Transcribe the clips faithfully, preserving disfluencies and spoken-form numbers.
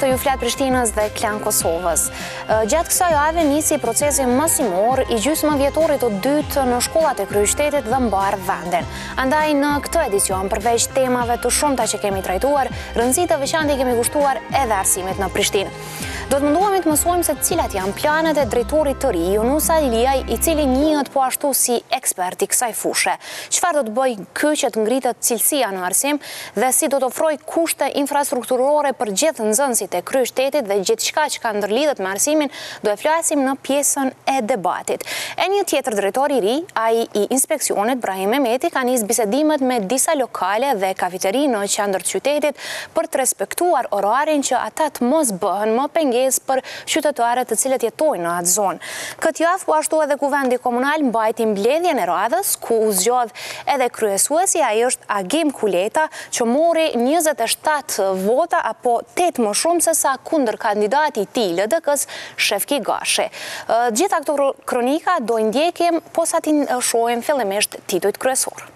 të ju flet Prishtinës dhe Klan Kosovës. Gjatë kësaj jave nisi procesi masimor i gjysmë vjetorit të dytë në shkollat e kryeqytetit dhe mbar vendin. Andaj në këtë edicion, përveç temave të shumta që kemi trajtuar, rëndësi të veçantë kemi kushtuar edhe arsimit në Prishtinë. Do të munduemi të mësojmë se cilat janë planet e drejtorit të ri, Junusa Iliaj, i cili njihet po ashtu si ekspert i kësaj fushë. Çfarë do të bëjë ky që të ngritet cilësia në arsim dhe si do të ofrojë kushte infrastrukturore për gjithë nxënësit e kryeqytetit dhe gjithçka që ka ndërlidhet me arsimin, do e flasim në pjesën e debatit. E një tjetër drejtor i ri, ai i inspeksionit Brahim Mehmeti, ka nisë bisedimet me disa lokale dhe kafeteri në qendër të qytetit për të respektuar orarin që ata të mos bëhen më pengesë për qytetarët të cilët jetojnë në atë zonë. Këtë javë po ashtu edhe Kuvendi Komunal mbajti mbledhjen e radhës, ku u zgjodh edhe kryesuesi, ai është Agim Kuleta, që mori njëzet e shtatë vota apo tetë më shumë se sa kundër kandidati i tij L D K-s Shefki Gashi. Gjitha këto kronika do i ndjekim posa ti shohim fillimisht titujt kryesor.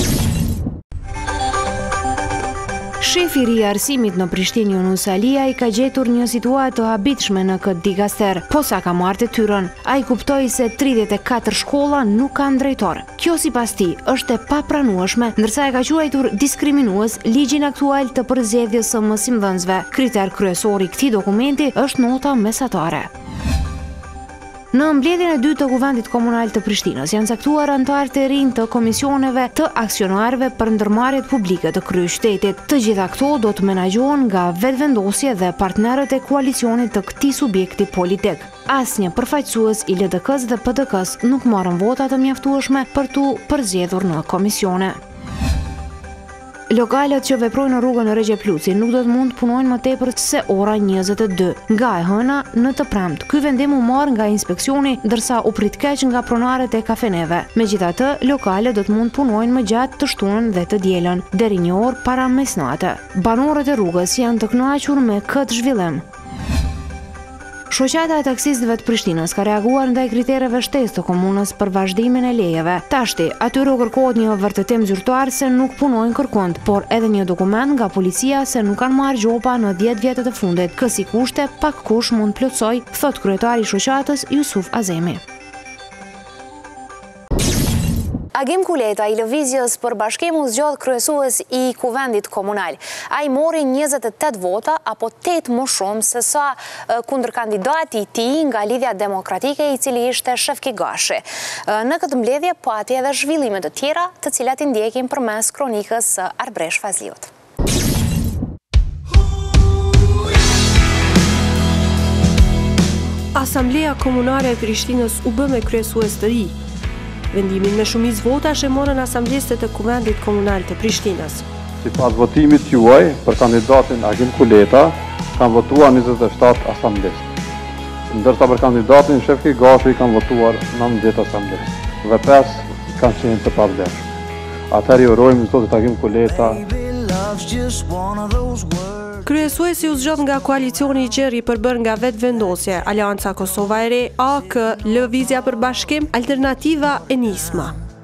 Shefi i ri i arsimit në Prishtinë, Junusa Iliaj, ka gjetur një situatë të habitshme në këtë dikaster. Posa ka marrë detyrën, ai kuptoi se tridhjetë e katër shkolla nuk kanë drejtor. Kjo sipas tij është e papranueshme, ndërsa e ka quajtur diskriminues ligjin aktual të përzgjedhjes së mësimdhënësve. Kriter kryesor i këtij dokumenti është nota mesatare. Në mbledhjen e dytë të Kuvendit Komunal të Prishtinës janë caktuar anëtarët e rinj të komisioneve të aksionarëve për ndërmarrjet publike të kryeqytetit. Të gjitha këto do të menaxhohen nga vetëvendosje dhe partnerët e koalicionit të këtij subjekti politik. Asnjë përfaqësues i L D K-s dhe P D K-s nuk marrën vota të mjaftueshme për tu përzgjedhur në komisione. Lokalet që veprojnë në rrugën e Recep Luci nuk do të mund të punojnë më tepër se ora njëzet e dy. Nga e hëna në të premtë. Ky vendim u marr nga inspeksioni, ndërsa u prit keq nga pronarët e kafeneve. Megjithatë, lokalet do të mund të punojnë më gjatë të shtunën dhe të dielën, deri një orë para mesnate. Banorët e rrugës janë të kënaqur me këtë zhvillim. Shoqata e taksistëve të Prishtinës ka reaguar ndaj kritereve shtesë të komunës për vazhdimin e lejeve. Tashti, atyre u kërkohet një vërtetim zyrtar se nuk punojnë kërkund, por edhe një dokument nga policia se nuk kanë marrë gjopa në dhjetë vjetët e fundit. Kësi kushte pak kush mund plotësoj, thot kryetari i shoqatës Jusuf Azemi. Agim Kuleta i Lëvizjes për Bashkim u zgjodh kryesues i Kuvendit Komunal. Ai mori njëzet e tetë vota apo tetë më shumë se sa kundër kandidati i tij nga Lidhja Demokratike, i cili ishte Shefki Gashi. Në këtë mbledhje pati edhe zhvillime të tjera, të cilat i ndjekim përmes kronikës së Arbresh Fazliut. Asamblea Komunale e Prishtinës u bë me kryesues të ri. Vendimin me shumicë votash e morën asamblesët e Kuvendit Komunal të Prishtinës. Sipas votimit juaj për kandidatin Agim Kuleta, kanë votuar njëzet e shtatë asamblesë. Ndërsa për kandidatin Shefki Gashi kanë votuar nëntëdhjetë asamblesë dhe pesë kanë qenë të pavlefshme. Atëherë i urojmë zotit Agim Kuleta. Kryesuesi u zgjodh nga koalicioni i gjerë i përbër nga vetëvendosje, Aleanca Kosova e Re, A K, Lëvizja për Bashkim, Alternativa Enisma.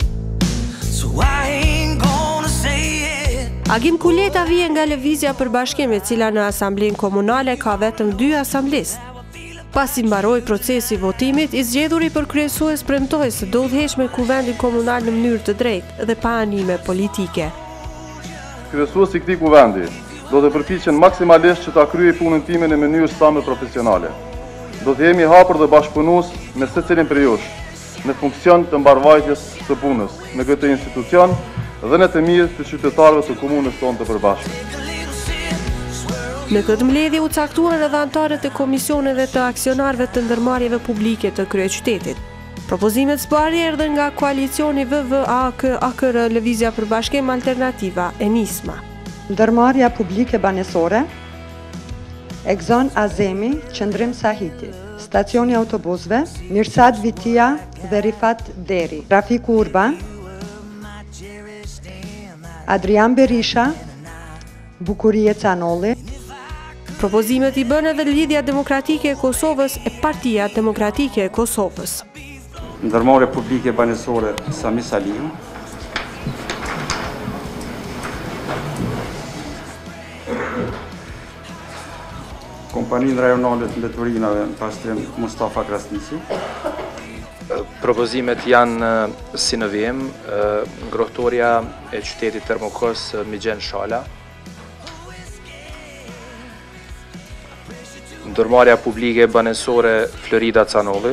Agim Kuleta vije nga Lëvizja për Bashkim, e cila në asamblenë komunale ka vetëm dy asamblesë. Pasi mbaroi procesi i votimit, i zgjedhuri për kryesues premtoi se do udhëheq me Kuvendin Komunal në mënyrë të drejtë dhe pa anime politike. Kryesuesi i këtij kuvendi do të përpiqen maksimalisht që ta kryej punën time në mënyrë sa më profesionale. Do të jemi hapur dhe bashkëpunues me secilin prej jush në funksion të mbarvajtjes së punës në këtë institucion dhe në të mirë të qytetarëve të komunës tonë të përbashkët. Në këtë mbledhje u caktuan edhe anëtarët e komisioneve të aksionarëve të ndërmarrjeve publike të kryeqytetit. Propozimet së pari erdhën nga koalicioni V V A K A K R Lëvizja për Bashkim, Alternativa Enisma. Ndërmarrja publike banesore, Egzon Azemi, Qëndrim Sahiti, stacioni autobusëve, Mirsad Vitia dhe Rifat Deri, trafiku urban, Adrian Berisha, Bukurie Canolli. Propozimet i bën edhe Lidhja Demokratike e Kosovës e Partia Demokratike e Kosovës. Ndërmarrje publike banesore Sami Saliu, Kompaninë rajonale të leturinave në pastrim Mustafa Krasnisi. Propozimet janë si në vim, ngrohtoria e qytetit Termokos Migjen Shala, ndërmarrja publike banesore Florida Canolli,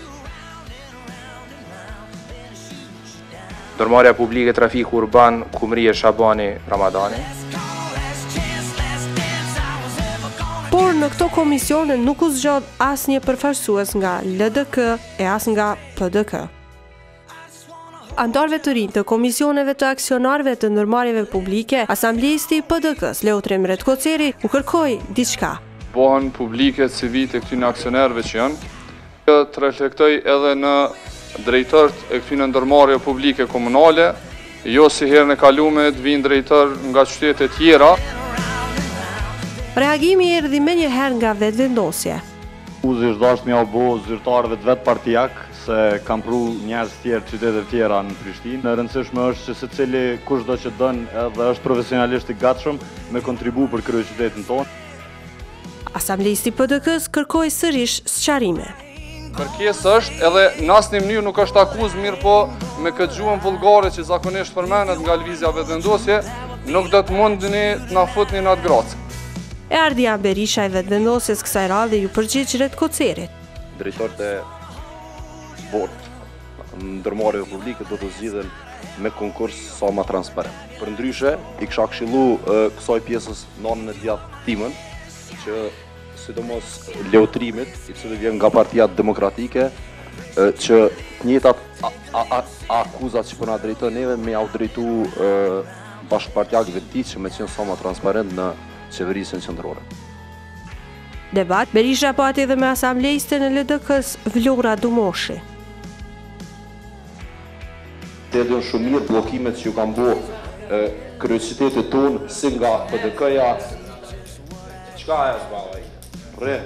ndërmarrja publike trafiku urban Kumrije Shabani Ramadani. Por në këto komisione nuk u zgjodh asnjë përfaqësues nga L D K e as nga P D K. Antarëve të rinj të komisioneve të aksionarëve të ndërmarrjeve publike, asambleisti i P D K-s Leutrim Redkoceri u kërkoi diçka. Bëhen publike C V-t e këtyre aksionerëve që janë, të reflektoj edhe në drejtort e këtyre ndërmarrjeve publike komunale, jo si herën e kaluar të vinë drejtor nga qytete tjera. Reagimi erdhi me një herë nga vetëvendosje. Uzi është dashur mja u bo zyrtarëve të vetë partijak, se kam pru njerëz tjerë qytete tjera në Prishtinë. Në rëndësishme është që secili kushdo që dën edhe është profesionalisht i gatshëm me kontribu për kryeqytetin tonë. Asambleisti P D K-s kërkoi sërish sqarime. Kërkesë është edhe në asnjë mënyrë nuk është akuzë, mirë po me këtë gjuhën vullgare që zakonisht përmendet nga lëvizja vetëvendosje, nuk do të mundni të na futni në atë gracë. E Ardian Berisha i vetëvendosjes kësaj radhe ju përgjigj Redkocerit. Drejtorët e bord ndërmarrjeve publike do të zgjidhen me konkurs sa më transparent. Përndryshe, i kisha këshillu kësaj pjesës nënën e djathtë timën, që sidomos Leutrimit, i cili vjen nga Partia Demokratike, që të njëjtat akuzat që po na drejton neve me au drejtu bashkëpartiakëve të tij që me qenë sa më transparent në qeverisën qendrore. Debat Berisha pati edhe me asambleiste në L D K-s Vlora Dumoshi. Të edhën shumë mirë blokimet që ju kanë bo kryeqytetit tonë si nga P D K-ja. Qka e zbava i? Re.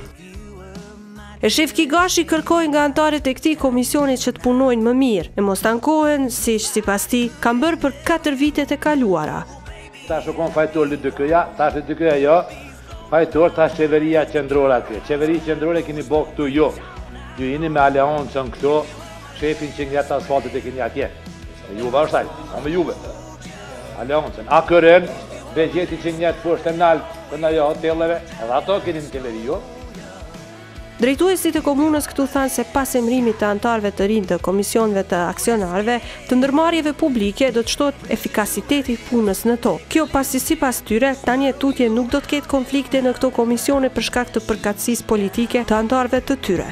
E shef Kigashi kërkoi nga antarët e këtij komisioni që të punojnë më mirë, e mos tankohen, siç sipas tij kanë bërë për katër vitet e kaluara. Tash u kon fajtor L D K-ja, tash L D K-ja jo, fajtor tash qeveria qendrore atje. Qeveri qendrore keni bë këtu jo. Ju jeni me aleancën këtu, shefin që ngrat asfaltit e keni atje. Me Juve është ai, a me Juve. Aleancën. A kërën, vegjeti që ngrat poshtë nalt, të na jo hotelleve, edhe ato keni në qeveri jo. Drejtuesit e komunës këtu thanë se pas emrimit të antarëve të rinj të komisionëve të aksionarëve, të ndërmarrjeve publike do të shtohet efikasiteti i punës në to. Kjo pasi sipas tyre, tani e tutje nuk do të ketë konflikte në këto komisione për shkak të përkatësisë politike të antarëve të tyre.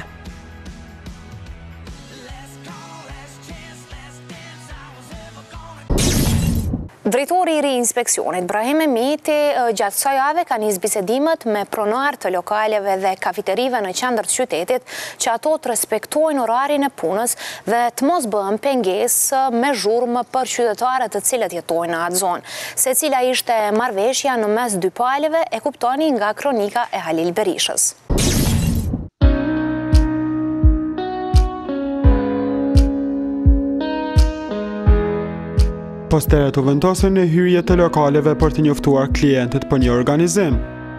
Drejtori i ri i inspeksionit Brahim Mehmeti gjatë kësaj jave ka nisë bisedimet me pronarë të lokaleve dhe kafeterive në qendër të qytetit që ato të respektojnë orarin e punës dhe të mos bëhen pengesë me zhurmë për qytetarët të cilët jetojnë në atë zonë. Se cila ishte marrëveshja në mes dy palëve e kuptoni nga kronika e Halil Berishës. Posteret u vendosën në hyrje të lokaleve për të njoftuar klientët për një organizim.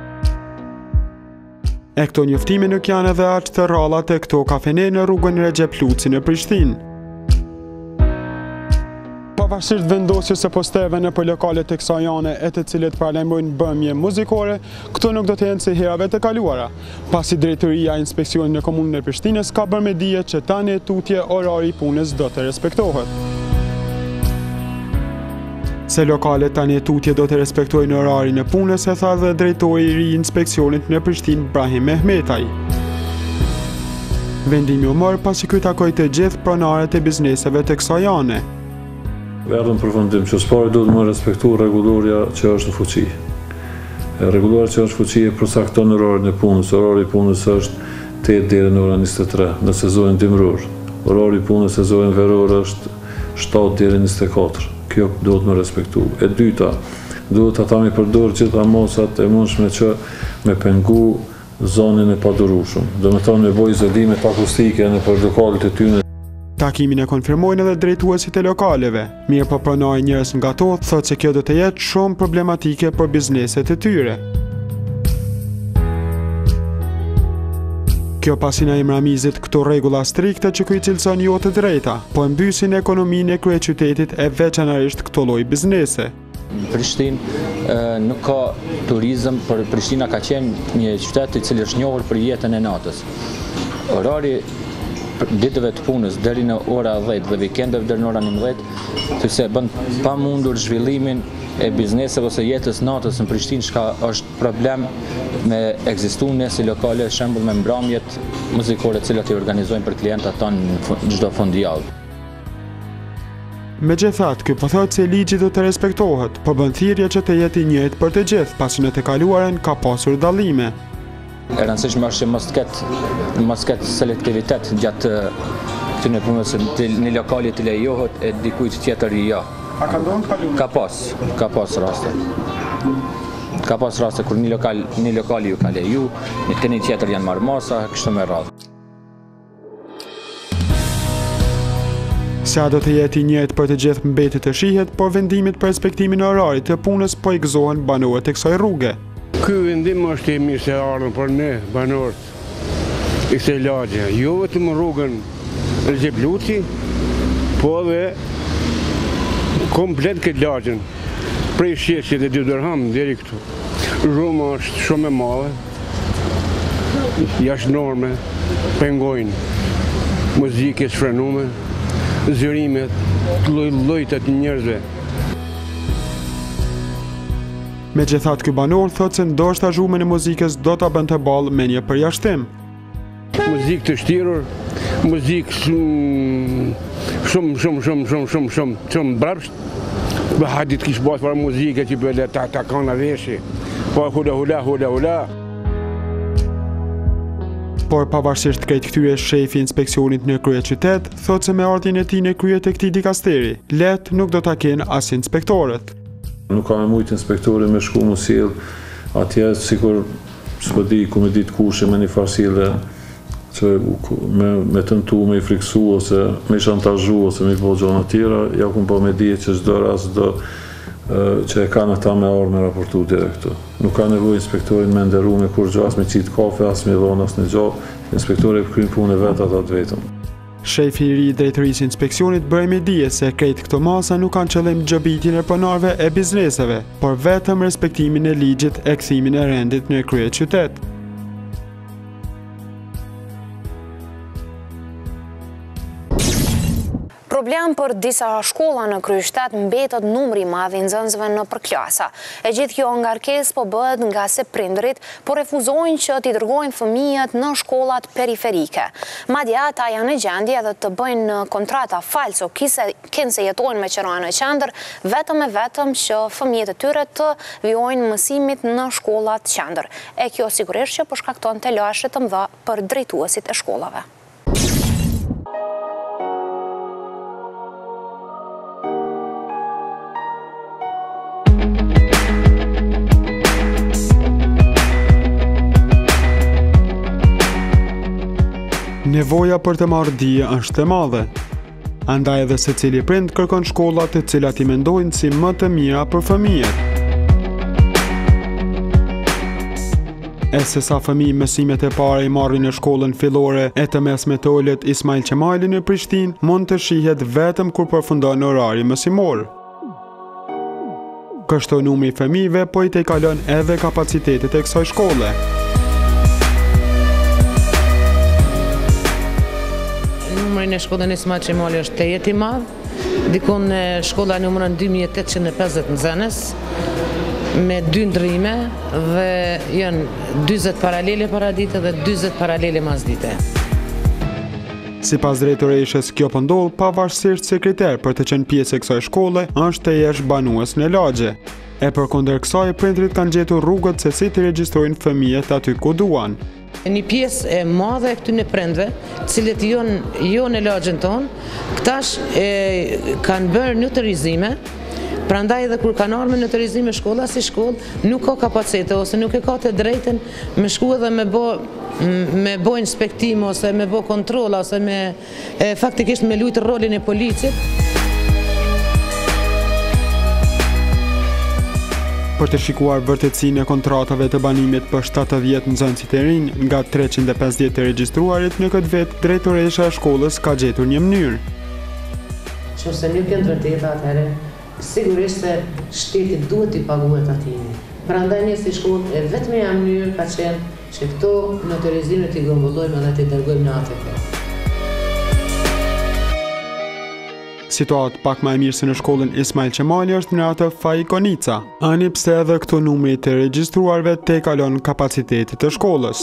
E këto njoftime nuk janë edhe aq të rralla te këto kafene në rrugën Recep Luci në Prishtinë. Pavarësisht vendosjes së posterëve në për lokalet e kësaj jane e të cilët paralajmërojnë bëmje muzikore, këto nuk do të jenë si herave të kaluara, pasi drejtoria e inspeksionit në komunën e Prishtinës ka bërë me dije që tani e tutje orari i punës do të respektohet. Se lokalet tani e tutje do të respektojnë orarin e punës, e tha dhe drejtori i ri i inspeksionit në Prishtinë Brahim Mehmetaj. Vendimi u morë pasi ky takoi të gjithë pronarët e bizneseve të kësaj jane. Erdhëm përfundim që s'pari duhet më respektu rregulloria që është në fuqi. Rregulloria që është në fuqi e përcakton orarin e punës. Orari i punës është tetë deri në orën njëzet e tre në sezonin dimror. Orari i punës sezonin veror është shtatë deri në njëzet e katër. Kjo duhet me respektu. E dyta, duhet ata me përdor gjitha mosat e mundshme që me pengu zonin e padurueshëm. Do me thonë me boj izolimet akustike në për lokalet e tyre. Takimin e konfirmojnë edhe drejtuesit e lokaleve. Mirë po pronoi njerëz nga to, thotë se kjo do të jetë shumë problematike për bizneset e tyre. Kjo pasina Imramizit këto rregulla strikte që kuj cilëson jo të drejta, po mbysin ekonominë e kryeqytetit e veçanërisht këto lloj biznese. Prishtinë nuk ka turizëm, por Prishtina ka qenë një qytet i cili është njohur për jetën e natës. Orari ditëve të punës deri në ora dhjetë dhe vikendeve deri në ora njëmbëdhjetë, sepse bën pamundur zhvillimin e bizneseve ose jetës natës në Prishtinë, çka është problem me ekzistuar si lokale, shembull me mbrëmjet muzikore të cilat i organizojnë për klientat tanë çdo fundjavë. Megjithatë, ky po thotë se ligji do të respektohet, po bën thirrje që të jetë i njëjtë për të gjithë, pasi në të kaluarën ka pasur dallime. E rëndësishme është që mos ketë mos ketë selektivitet gjatë këtyre punëve, se një lokali të lejohet e dikujt tjetër jo. A ka ndonë kalume? Ka pas, ka pas raste. Ka pas raste kur një lokal, një lokali ju ka leju, një të një tjetër janë marrë masa, kështu me radhë. Sa do të jetë i njëjtë për të gjithë mbetet të shihet, por vendimit për respektimin e orarit të punës po i gëzohen banorët e kësaj rruge. Ky vendim është i mirë se ardhën për ne, banorët i kësaj lagje. Jo vetëm rrugën Recep Luci, po edhe komplet këtë lagjen, prej Sheshit e Dy Dorham deri këtu. Rruma është shumë e madhe, jashtë norme, pengojnë, muzikë e shfrenume, zërimet, të lloj-llojta të njerëzve. Megjithatë, ky banor thotë se ndoshta zhurmën e muzikës do ta bënte ballë me një përjashtim. Muzikë të shtirur, muzikë shumë shumë shumë shumë shumë shumë shumë shumë brapsht. Ba hadit kish bas për muzikë që bële ta ta kanë veshi. Po hula hula hula hula. Por pavarësisht krejt këtyre, shefi i inspeksionit në kryeqytet thotë se me ardhin e tij në krye të këtij dikasteri, let nuk do ta kenë as inspektorët. Nuk ka me mujtë inspektori me shku më sjell atje, sikur s'po di ku me ditë kushe me një farsile që me, me tentu me i friksu ose me i shantazhu ose me i po gjona tjera, ja kun po me dije që çdo rast do që e kanë ata me orë me raportu direktu. Nuk ka nevojë inspektorin me nderu me kur gjo, as me qitë kafe, as me dhonë, as në gjo. Inspektori e krynë punë e vetë atat vetëm. Shefi i ri i drejtërisë inspeksionit bëri me dije se krejt këto masa nuk kanë qëllim gjobitjen e pronarëve e bizneseve, por vetëm respektimin e ligjit e kthimin e rendit në kryeqytet. Problem për disa shkolla në kryeqytet mbetet numri i madh i nxënësve në përklasa. E gjithë kjo ngarkesë po bëhet nga se prindërit po refuzojnë që t'i dërgojnë fëmijët në shkollat periferike. Madje ata janë në gjendje edhe të bëjnë kontrata falso, kënë se jetojnë me qëra në qendër, vetëm e vetëm që fëmijët e tyre të vijojnë mësimit në shkollat qendër. E kjo sigurisht që po shkakton të lashje të mëdha për drejtuesit e shkollave. Nevoja për të marrë dije është e madhe. Andaj edhe secili prind kërkon shkollat të cilat i mendojnë si më të mira për fëmijët. E se sa fëmijë mësimet e para i marrin në shkollën fillore e të mesme të Ulët Ismail Qemali në Prishtinë mund të shihet vetëm kur përfundon orari mësimor. Kështu numri i fëmijëve po i tejkalon edhe kapacitetet e kësaj shkolle. Numri në shkollën Ismail Qemali është tejet i madh, dikon në shkolla numërën dy mijë e tetëqind e pesëdhjetë nxënës, me dy ndrime dhe janë dyzet paralele paradite dhe dyzet paralele masdite. Sipas drejtoreshës, kjo po ndodh pavarësisht se kriter për të qenë pjesë e kësaj shkolle është të jesh banues në lagje. E përkundër kësaj, prindrit kanë gjetur rrugët se si të regjistrojnë fëmijët aty ku duan. Një pjesë e madhe e këtyre prindve, cilët janë jo në lagjen tonë, këtash e kanë bërë notarizime. Prandaj edhe kur kanë ardhur me notarizime shkolla si shkollë, nuk ka kapacitete ose nuk e ka të drejtën me shku edhe me bë me bë inspektim ose me bë kontrolla ose me e, faktikisht me luajtur rolin e policit. Për të shikuar vërtetësinë e kontratave të banimit për shtatëdhjetë nxënësit e rinj nga treqind e pesëdhjetë të regjistruarit, në këtë vit drejtoresha e shkollës ka gjetur një mënyrë. Nëse nuk janë të vërteta atëherë, sigurisht se shteti duhet t'i paguhet atij. Prandaj ne si shkollë e vetmja mënyrë ka qenë që këto noterizimet t'i grumbullojmë dhe t'i dërgojmë në A T K. Situatë pak më e mirë se në shkollën Ismail Qemali është në atë Fai Konica, ani pse edhe këto numri të regjistruarve te kalon kapacitetit të shkollës.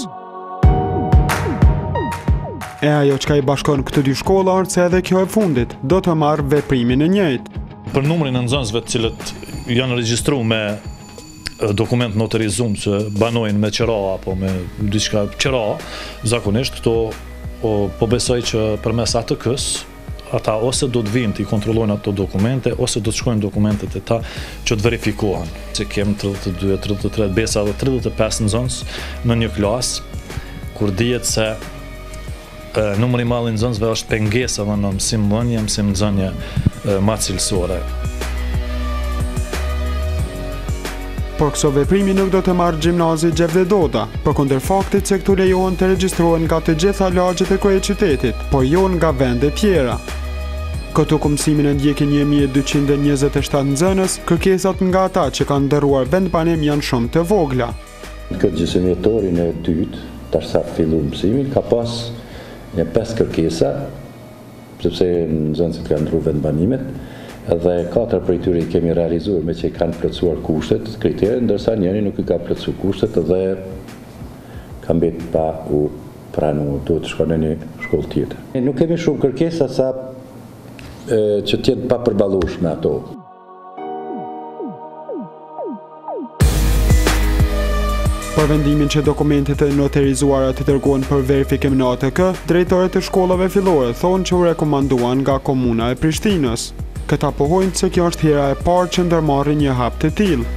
E ajo që ka i bashkon këtë dy shkolla është se edhe kjo e fundit do të marrë veprimin e njëjtë. Për numrin e nxënësve të cilët janë regjistruar me dokument notarizum që banojnë me qira apo me diçka qira, zakonisht këto po besoj që përmes A T K-s ata ose do të vinë të i kontrollojnë ato dokumente, ose do të shkojnë dokumentet e ta që të verifikohen. Se kemë tridhjetë e dy, tridhjetë e tre besa dhe tridhjetë e pesë nxënës në një klasë, kur dihet se numri i madh i nxënësve është pengesa edhe në mësim mëdhenje, mësim nxënje më cilësore. Por këso veprimi nuk do të marrë gjimnazi Gjevde Doda, përkundër faktit se këtu lejohen të regjistrohen nga të gjitha lagjet e kryeqytetit, por jo nga vende tjera. Këtu ku mësimin e ndjekin një mijë e dyqind e njëzet e shtatë nxënës, kërkesat nga ata që kanë ndërruar vendbanim janë shumë të vogla. Këtë gjysmëvjetorin e dytë, tash sa fillu mësimin, ka pas një pesë kërkesa, sepse nxënësit kanë ndërruar vendbanimet, edhe katër prej tyre i kemi realizuar me që i kanë plotësuar kushtet, kriteret, ndërsa njëri nuk i ka plotësuar kushtet edhe ka mbetur pa u pranuar, duhet të shkon në një shkollë tjetër. Nuk kemi shumë kërkesa sa që tjetë pa përballueshme ato. Për vendimin që dokumentet e noterizuara të dërgohen për verifikim në A T K, drejtorët e shkollave fillore thonë që u rekomanduan nga Komuna e Prishtinës. Këta pohojnë se kjo është hera e parë që ndërmarrin një hap të tillë.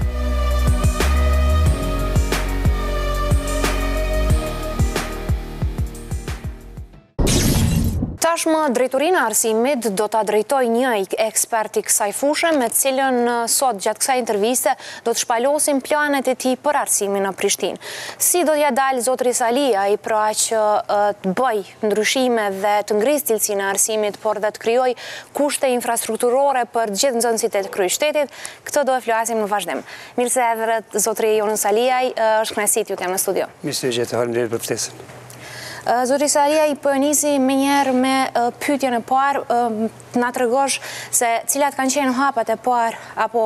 Tashmë drejtorinë e arsimit do ta drejtojë një ekspert i kësaj fushë, me të cilën sot gjatë kësaj interviste do të shpalosim planet e tij për arsimin në Prishtinë. Si do t'ja dalë zotri Salia i pra që të bëj ndryshime dhe të ngrisë cilësinë e arsimit, por dhe të krijojë kushte infrastrukturore për të gjithë nxënësit e kryeqytetit, këtë do e flasim në vazhdim. Mirë se erdhët zotri Jon Saliaj, është kënaqësi t'ju kem në studio. Mirë se jete, faleminderit për ftesën. Zotri Salia, i përnisi me njerë me pyetjen e parë, na tregosh se cilat kanë qenë hapat e parë, apo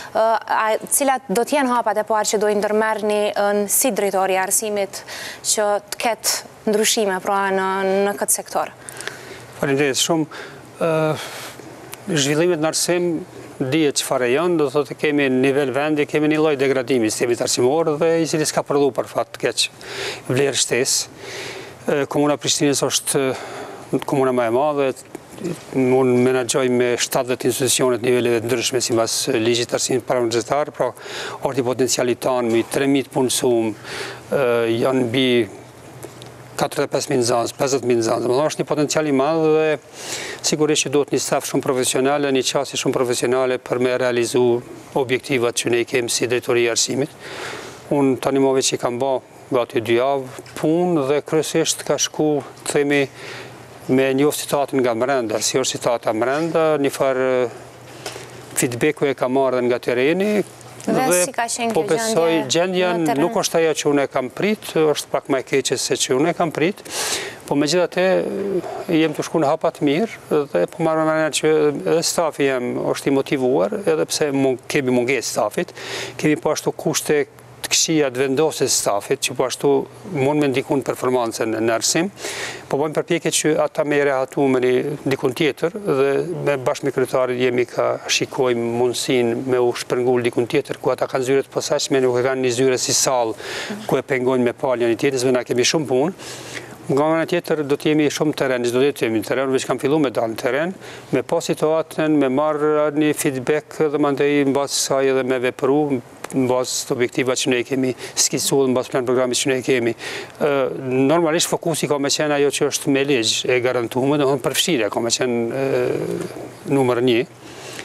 cilat do t'jenë hapat e parë që do i ndërmerrni si drejtori i arsimit që të ketë ndryshime pra në, në këtë sektor. Faleminderit shumë. Zhvillimet në arsim dihet çfarë janë, do thotë kemi në nivel vendi, kemi një lloj degradimi i sistemit arsimor dhe i cili s'ka prodhu për fat të keq vlerë shtesë. Komuna Prishtinës është komuna më e madhe, unë menaxhoj me shtatëdhjetë institucione të niveleve të ndryshme sipas ligjit të arsimit parauniversitar, pra orti potenciali tanë mbi tre mijë të punësuar, janë mbi katërdhjetë e pesë mijë nxënës, pesëdhjetë mijë nxënës. Domethënë është një potencial i madh dhe sigurisht që duhet një staf shumë profesionale, një qasje shumë profesionale për me realizu objektivat që ne i kemi si drejtori i arsimit. Unë tani më veç që kam bë gati dy javë punë dhe kryesisht ka shku, themi, me një situatin nga brenda, si është situata brenda, një farë feedbacku e ka marrë dhe nga tereni, dhe si ka qenë po kjo besoj gjendja nuk është ajo që unë e kam prit, është pak më e keqe se që unë e kam prit, po megjithatë jem të shku në hapa të mirë dhe po marrë me mendje që edhe stafi jam është i motivuar, edhe pse kemi mungesë stafit, kemi po ashtu kushte të këqija të vendosjes stafit, që po ashtu mund me ndikun performancën në arsim, po bëjmë përpjekje që ata me rehatu me një dikun tjetër dhe me bashkë me kryetarin jemi ka shikojmë mundësinë me u shpërngul dikun tjetër, ku ata kanë zyre të posaçme, nuk e kanë një zyre si sallë, ku e pengojnë me palë një tjetër, dhe na kemi shumë punë. Nga ana tjetër do të jemi shumë teren, çdo ditë jemi në teren, veç kam filluar me dalë në teren, me pa situatën, me marrë një feedback dhe mandej mbas saj edhe me vepru, në bazë të objektiva që ne kemi skicuar, në bazë plan programit që ne kemi. Normalisht fokusi ka me qenë ajo që është me ligj e garantuar, domethënë përfshirja ka me qenë numër një.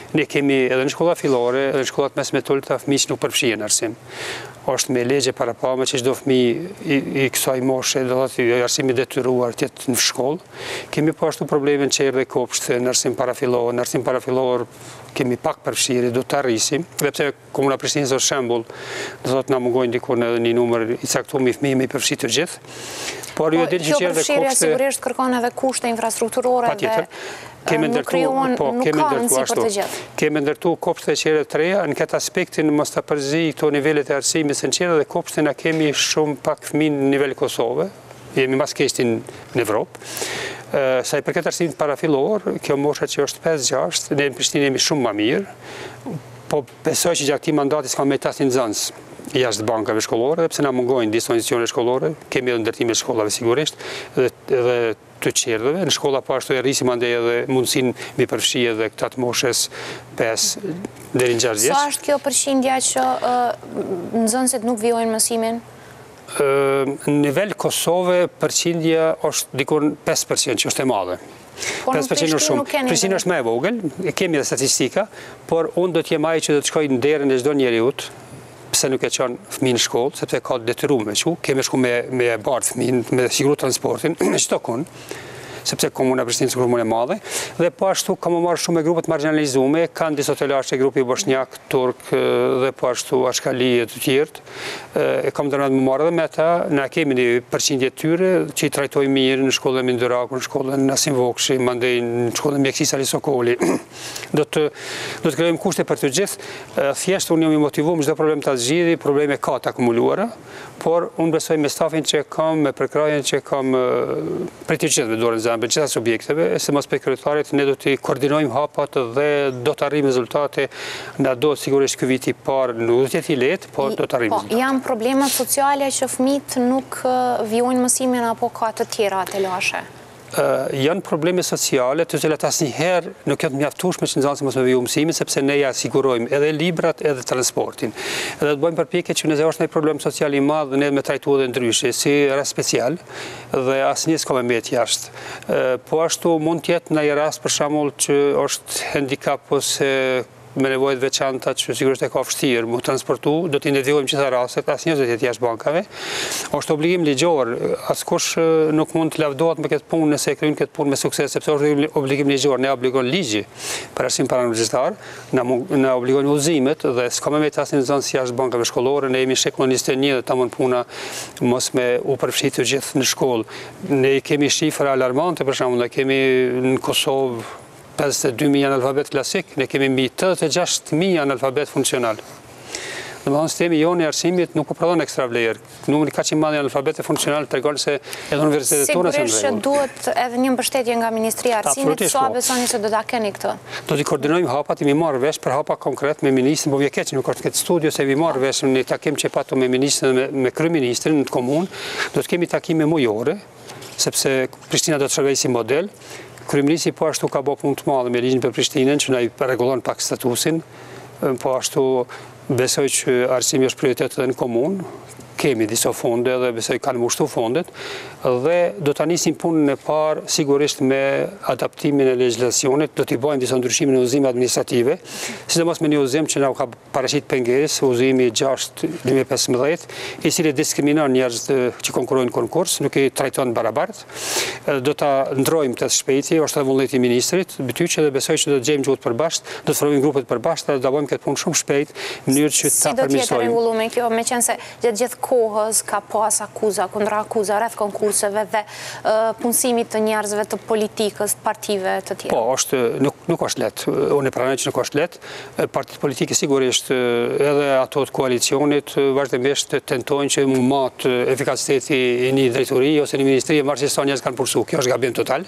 Ne kemi edhe në shkolla fillore, edhe në shkollat mesme të ulta fëmijë që nuk përfshihen në arsim. Është me legje parapame që çdo fëmijë i, i kësaj moshe, do të thotë arsimi detyruar të jetë në shkollë. Kemi po ashtu probleme në çerdhe kopshte, në arsim parafillor, në arsim parafillor kemi pak përfshirje, do të arrisim, dhe pse Komuna Prishtinës është shembull, do thotë na mungojnë diku në një numër i caktuar i fëmijë me përfshi të gjithë. Por ju e dini që kjo përfshirje sigurisht kërkon edhe kushte infrastrukturore dhe nuk krijuan, nuk ka mundësi për të gjithë. Kemi ndërtu kopshte e qere të reja, në këtë aspektin mos ta përzi këto nivelet e arsimit se në qere dhe kopshte na kemi shumë pak fëmijë në nivel Kosovë, jemi mas keqtin në Evropë. Sa i përket arsimit parafillor, kjo mosha që është pesë gjashtë, ne në Prishtinë jemi shumë më mirë, po besoj që gjatë këtij mandati s'ka me tasë nxënës jashtë bankave shkollore, dhe pse na mungojnë dispozicione shkollore, kemi edhe ndërtime të shkollave sigurisht, dhe, dhe të qerdheve. Në shkolla po ashtu e rrisim andej edhe mundësinë me përfshi edhe këta të moshës pesë deri në gjashtë vjeç. Sa është kjo përqindja që nxënësit nuk vijojnë mësimin? Në nivel Kosovë përqindja është dikur pesë përqind, që është e madhe. Por në Prishtinë nuk keni. Prishtinë është më e vogël, kemi edhe statistika, por unë do të jem ai që do të shkoj në derën e çdo njeriut, pse nuk e çon fëmijën në shkollë, sepse ka detyruar me çu, kemi shku me me bardh fëmijën, me siguru transportin në çdo kund, sepse Komuna e Prishtinës është komunë e madhe, dhe po ashtu kam marrë shumë me grupet marginalizuar, kanë disa të lashtë grupi bosnjak, turk dhe po ashtu ashkali e të tjerë. E kam dënë më marrë dhe me ata, na kemi një përqindje tyre që i trajtojmë mirë në shkollën Minduraku, në shkollën Nasim Vokshi, mandej në shkollën Mjekësisë Ali Sokoli. Do të do të krijojmë kushte për të gjithë, thjesht unë jam i motivuar çdo problem ta zgjidhi, probleme ka të akumuluara, por unë besoj me stafin që kam, me përkrajen që kam për të gjithë me dorën zënë, për gjitha subjekteve, e se mos për kryetarit ne do të koordinojmë hapat dhe do të arrijmë rezultate, na do sigurisht ky vit i parë nuk do të jetë i lehtë, por do të arrijmë rezultate. Janë problemet sociale që fëmijët nuk vijojnë mësimin apo ka të tjera të lashe? Janë probleme sociale të cilat asnjëherë nuk janë të mjaftueshme që nxënësit mos me viju mësimin, sepse ne ja sigurojmë edhe librat edhe transportin. Edhe të bëjmë përpjekje që nëse është një problem social i madh, ne me trajtuar edhe ndryshe, si rast special, dhe asnjë s'ka me mbet jashtë. Po ashtu mund të jetë në një rast për shembull që është handicap ose me nevojët veçanta që sigurisht e ka vështirë mu transportu, do t'i ndërvjojmë gjitha rastet, asnjë do të jetë jashtë bankave. Është obligim ligjor, askush nuk mund të lavdohet me këtë punë nëse e kryen këtë punë me sukses, sepse është obligim ligjor, ne obligon ligji për arsim paragjithtar, na na obligojnë udhëzimet dhe s'ka më me të asnjë zonë si jashtë bankave shkollore, ne jemi shekullin njëzet e një dhe tamam puna mos me u përfshit të gjithë në shkollë. Ne kemi shifra alarmante për shembull, ne kemi në Kosovë pesëdhjetë e dy mijë analfabet klasik, ne kemi mbi tetëdhjetë e gjashtë mijë analfabet funksional. Domethënë sistemi jonë i arsimit nuk po prodhon ekstra vlerë. Numri kaq i madh i analfabete funksional tregon se edhe universitetet tona janë. Sigurisht që duhet edhe një mbështetje nga Ministria e Arsimit, sa besoni se do ta keni këtë? Do t'i koordinojmë hapat, i mi marrë vesh për hapa konkret me ministrin, po vje keq nuk është këtë studio se vi marrë vesh në takim që patu me ministrin dhe me kryeministrin në komunë, do të kemi takime mujore, sepse Prishtina do të shërbejë si model. Kryeministri po ashtu ka bërë punë të madhe me ligjin për Prishtinën, që na i rregullon pak statusin, po ashtu besoj që arsimi është prioritet edhe në komunë, kemi disa fonde dhe besoj kanë mushtu fondet, dhe do të nisim punën e parë sigurisht me adaptimin e legjislacionit, do t'i bëjmë disa ndryshime në udhëzime administrative, sidomos me një udhëzim që na ka paraqit pengesë, udhëzimi gjashtë dy mijë e pesëmbëdhjetë, i cili diskriminon njerëz që konkurrojnë në konkurs, nuk i trajton barabartë. Do ta ndrojmë këtë shpejti, është edhe vullneti i ministrit, bytyqe dhe besoj që do të gjejmë gjuhët përbashkët, do të formojmë grupet përbashkëta, do ta bëjmë këtë punë shumë shpejt, në mënyrë që ta përmirësojmë. Si do të jetë rregulluar kjo, meqense gjatë gjithë kohës ka pas akuza kundra akuza rreth konkurseve dhe punësimit të njerëzve të politikës, të partive të tjera? Po, është, nuk, nuk është letë. Unë e pranoj që nuk është letë. Partitë politike sigurisht edhe ato të koalicionit vazhdimisht tentojnë që mu matë efikasiteti i një drejtori ose një ministri e marrë që sa njerëz kanë pursu. Kjo është gabim total.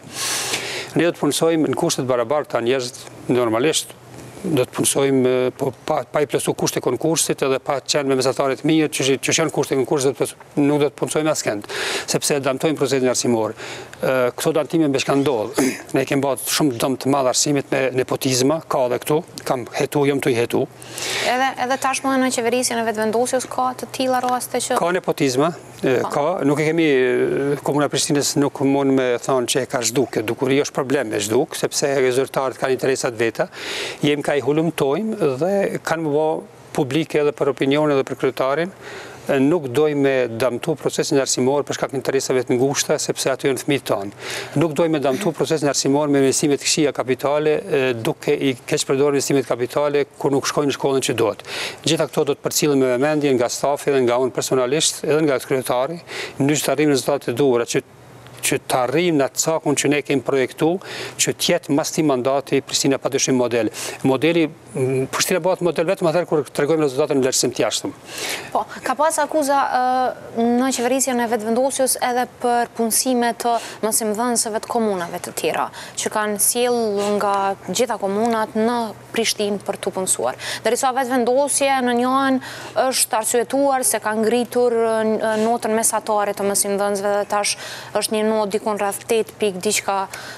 Ne do të punësojmë në kushtet barabarta njerëz normalisht, do të punësojmë po, pa, pa i plesu kushte konkursit edhe pa qenë me mesatarit mirë që, që janë kushte konkursit, nuk do të punësojmë askend, sepse damtojmë procesin arsimor. Këto dantime mbesh kanë ndodhë. Ne kemë bërë shumë dëm të madh arsimit me nepotizma, ka edhe këtu, kam hetu, jam të i hetu. Edhe, edhe tashmë në qeverisjen e vetëvendosjes ka të tilla raste që... Ka nepotizma, ka, nuk e kemi, Komuna Prishtinës nuk mund me thonë që e ka zhduk, dukuri është problem me zhduk, sepse zyrtarët kanë interesat veta, jem ka i hulumtojmë dhe kanë më bë publike edhe për opinionin dhe për kryetarin, nuk doj me damtu procesin arsimor për shkak interesave të ngushta, sepse aty janë fëmijët tanë. Nuk doj me damtu procesin arsimor me investimet këqija kapitale, duke i keq përdorur investimet kapitale kur nuk shkojnë në shkollën që duhet. Gjitha këto do të përcillen me vëmendje nga stafi dhe nga unë personalisht, edhe nga kryetari, në mënyrë të arrijmë rezultatet e duhura, që që të arrijmë në atë cakun që ne kemi projektu, që tjetë mas ti mandati Prishtina padyshim model. Modeli, Prishtina bëhet model vetëm atëherë kur tregojmë rezultate në vlerësim të jashtëm. Po, ka pas akuza në qeverisjen e vetëvendosjes edhe për punësime të mësimdhënësve të komunave të tjera, që kanë sjell nga gjitha komunat në Prishtinë për të punësuar. Derisa vetëvendosja në një anë është arsyetuar se ka ngritur notën mesatare të mësimdhënësve dhe tash është një not dikon rreth tetë pikë diçka,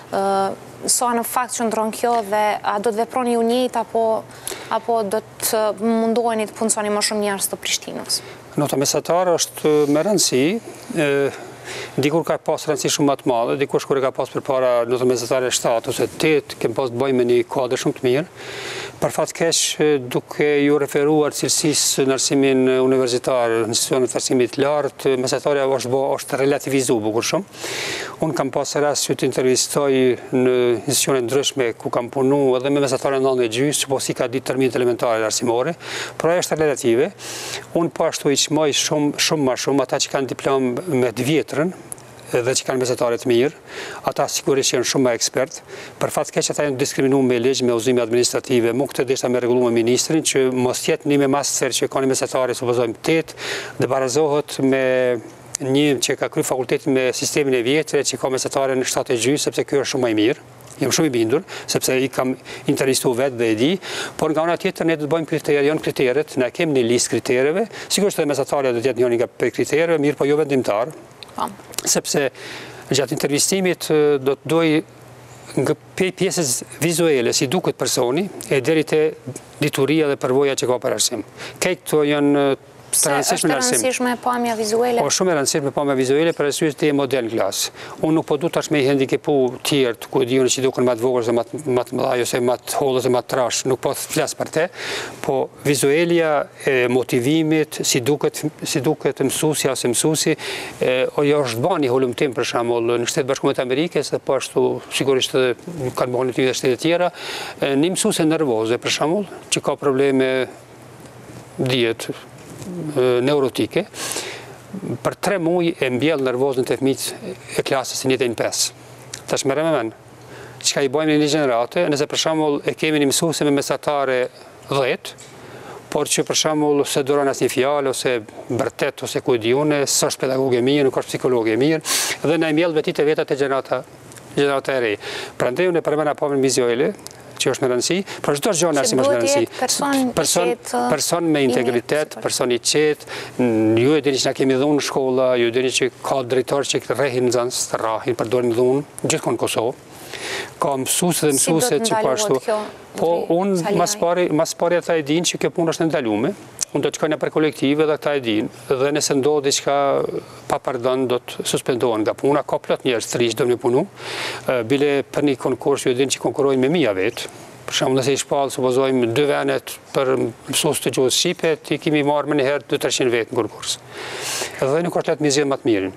sa në fakt që ndron kjo dhe a do të veproni ju njëjtë apo apo do të mundoheni të punësoni më shumë njerëz të Prishtinës? Nota mesatare është me rëndësi, dikur ka pas rëndësi shumë më të madhe, dikur kur e ka pas përpara nota mesatare shtatë ose tetë, kemë pas të bëjmë me një kuadër shumë të mirë. Për fat keq, duke ju referuar cilësisë në arsimin universitar, në institucionet të arsimit lartë, mesatarja është, është relativizu bukur shumë. Unë kam pas rast që të intervistoj në institucionet ndryshme ku kam punu edhe me mesatarja në nëllë e gjysë, që po si ka ditë terminit elementare arsimore, por ajo është relative. Unë po ashtu i qmoj shumë, shumë ma shumë ata që kanë diplom me të vjetrën, dhe që kanë mesatare të mirë, ata sigurisht janë shumë më ekspert, për fat keq ata janë diskriminuar me ligj, me udhëzime administrative, mu këtë desha me rregullu me ministrin, që mos jetë një me master që kanë mesatare, supozojmë tetë, dhe barazohet me një që ka kry fakultetin me sistemin e vjetre, që ka mesatare në shtatë e gjysmë, sepse kjo është shumë më i mirë. Jam shumë i bindur, sepse i kam intervistu vetë dhe e di, por nga ona tjetër ne do të bëjmë kriterë, janë kriteret, ne kemi një listë kritereve, sigurisht edhe mesatarja do të jetë njëri nga kritereve, mirë po jo vendimtar. Sepse gjatë intervistimit do të doj nga pjesës vizuele, si duket personi, e deri te dituria dhe përvoja që ka për arsim. Kej këto janë të rëndësishme në arsim. Është rëndësishme pamja vizuele? Po, shumë e rëndësishme pamja vizuele, për arsye të e model në klasë. Unë nuk po du tash me i hendikepu tjertë, ku e diun që duken më të vogël ose më të mëdhaj, ose më të hollë ose më të trash, nuk po të flas për te, po vizuelia e motivimit, si duket, si duket mësusja ose mësusi, o jo është bani hulumtim për shembull në Shtetet Bashkuara të Amerikës, dhe po ashtu sigurisht edhe kanë bënë në shtete tjera, një mësuese nervoze për shembull, që ka probleme diet neurotike, për tre muaj e mbjell nervozën të fëmijët e klasës një në pesë. Tash merrem me men. Çka i bëjmë në një gjenerate, nëse për shembull e kemi një mësuese me mesatare dhjetë, por që për shembull se duron asnjë fjalë ose bërtet ose ku e di unë, s'është pedagogë e mirë, nuk është psikologë e mirë, dhe na i mbjell vetit e veta te gjenerata, gjenerata e re. Prandaj unë e përmend apo me vizuele, që është me rëndësi, për çdo gjë në arsim është me rëndësi. Person, person me integritet, person i qetë, ju e dini që na kemi dhunë në shkolla, ju e dini që ka drejtor që rrehin nxënës, të rrahin, përdorin dhunë, gjithkohë në Kosovë. Ka mësues dhe mësuese që po ashtu. Po unë mas pari, mas pari ata e dinë që kjo punë është ndaluar. Unë do të shkoj nëpër kolektive dhe ata e dinë, dhe nëse ndodh diçka pa pardon do të suspendohen nga puna. Ka plot njerëz të rish do në punu. Bile për një konkurs ju e dinë që konkurrojnë me mia vet. Për shembull nëse i shpall supozojmë dy venet për mësues të gjuhës shqipe, ti kemi marrë më një herë dy të trecëqind vet në konkurs. Dhe nuk është lehtë me zgjedh më të mirin.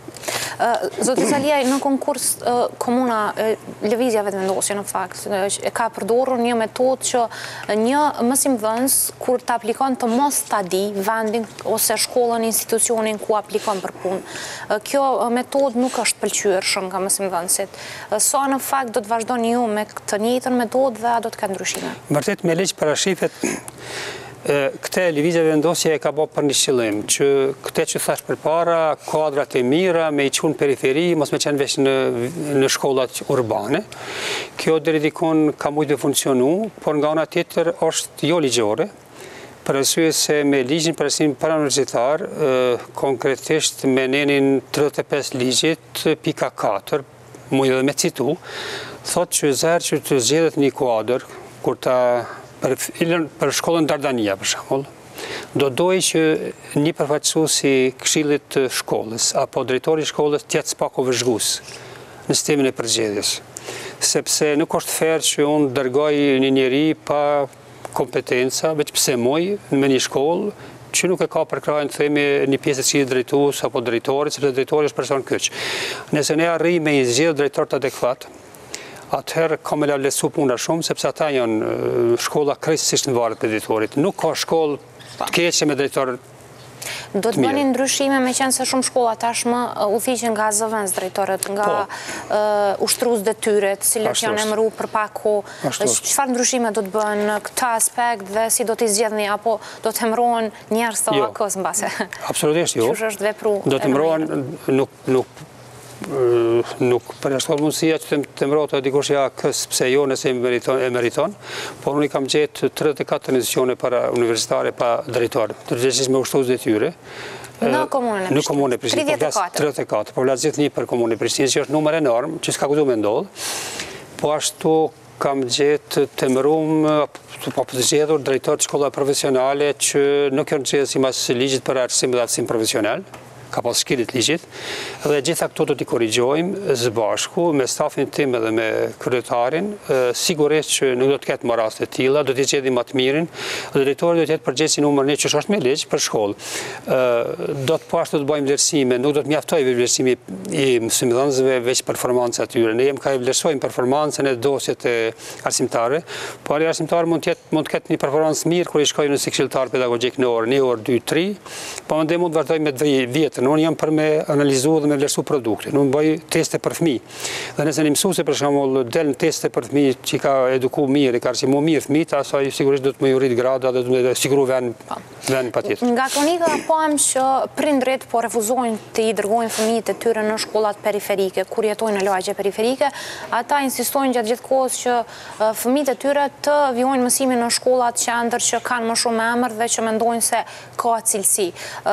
Zoti Saliaj, në konkurs komuna lëvizja vetëvendosje në fakt e ka përdorur një metodë që një mësimdhënës kur të aplikon të mos ta di vendin ose shkollën, institucionin ku aplikon për punë. Kjo metodë nuk është pëlqyeshëm nga mësimdhënësit. Sa në fakt do të vazhdoni ju me këtë njëjtën metodë dhe a do të ka ndryshime? Vërtet me ligj parashifet këte lëvizja vendosje e ka bërë për një qëllim, që këte që thash për para, kuadrat e mira, me i qunë periferi, mos me qenë vesh në, në shkollat urbane. Kjo deri dikon ka mujtë të funksionu, por nga ona tjetër është jo ligjore, për arsye se me ligjin për arsim parauniversitar, konkretisht me nenin tridhjetë e pesë ligjit, pika katër, muj edhe me citu, thot që zërë që të zgjedhet një kuadër, kur ta për, për shkollën Dardania, për shembull, do doj që një përfaqësues i këshillit të shkollës apo drejtori i shkollës të jetë pak vëzhgues në sistemin e përgjedhjes. Sepse nuk është fair që unë dërgoj një njeri pa kompetenca, veç pse muj me një shkollë që nuk e ka përkrajnë të themi një pjesë të këshillit drejtues apo drejtori, sepse drejtori është person kyç. Nëse ne arrijmë me një zgjedhje drejtor të adekuat, atëherë ka me lavlesu puna shumë, sepse ata janë shkolla krejtësisht në varet për drejtorit. Nuk ka shkollë të keqe me drejtor. Do të bëni ndryshime me qenë se shumë shkolla tashmë udhëhiqen nga zëvendës drejtorët, nga ushtrues detyret, cilët janë emëruar për pak kohë. Çfarë ndryshime do të bëhen në këtë aspekt dhe si do t'i zgjedhni apo do të emërohen njerëz të akës mbase? Absolutisht jo. Ç'është është vepru? Do të emërohen nuk nuk nuk përjashtohet mundësia që të emërohet dikush ja kës pse jo nëse e meriton, por unë i kam gjetë tridhjetë e katër institucione para universitare pa drejtor, tërgjithsisht me ushtrues detyre. Në komunën e Prishtinës. Në komunën e Prishtinës. tridhjetë e katër, por la zgjidh një për komunën e Prishtinës, që është numër enorm, që s'ka ku me ndodh. Po ashtu kam gjetë të emëruar po të zgjedhur drejtor të shkolla profesionale që nuk janë zgjedhur sipas ligjit për arsim dhe aftësim profesional, ka pas shkelit ligjit, dhe gjitha këto do t'i korrigjojmë së bashku me stafin tim edhe me kryetarin, sigurisht që nuk do të ketë më raste të tilla, do t'i gjejmë më të mirin, dhe drejtori do të jetë përgjegjësi numër një që është me ligj për shkollë. Do të po ashtu të bëjmë vlerësime, nuk do të mjaftojë vlerësimi i mësimdhënësve veç performancë atyre. Ne jemi ka i vlerësojmë performancën e dosjet e arsimtarëve, por arsimtarë mund të jetë mund të ketë një performancë mirë kur i shkojnë në si këshilltar pedagogjik në orë, një orë, dy, tre, po mandej mund të vazhdojmë me vjetë. Unë jam për me analizu dhe me vlerësu produkte. Unë bëj teste për fëmijë. Dhe nëse një mësuese për shembull del në teste për fëmijë që ka eduku mirë, ka arsimu mirë fëmijët, asaj sigurisht do të më rrit grada dhe do të më siguru vend vend patjetër. Nga kronika poem që prindrit po refuzojnë të i dërgojnë fëmijët e tyre në shkollat periferike, kur jetojnë në lagje periferike, ata insistojnë gjatë gjithë kohës që fëmijët e tyre të vijojnë mësimin në shkollat qendër që kanë më shumë emër dhe që mendojnë se ka cilësi.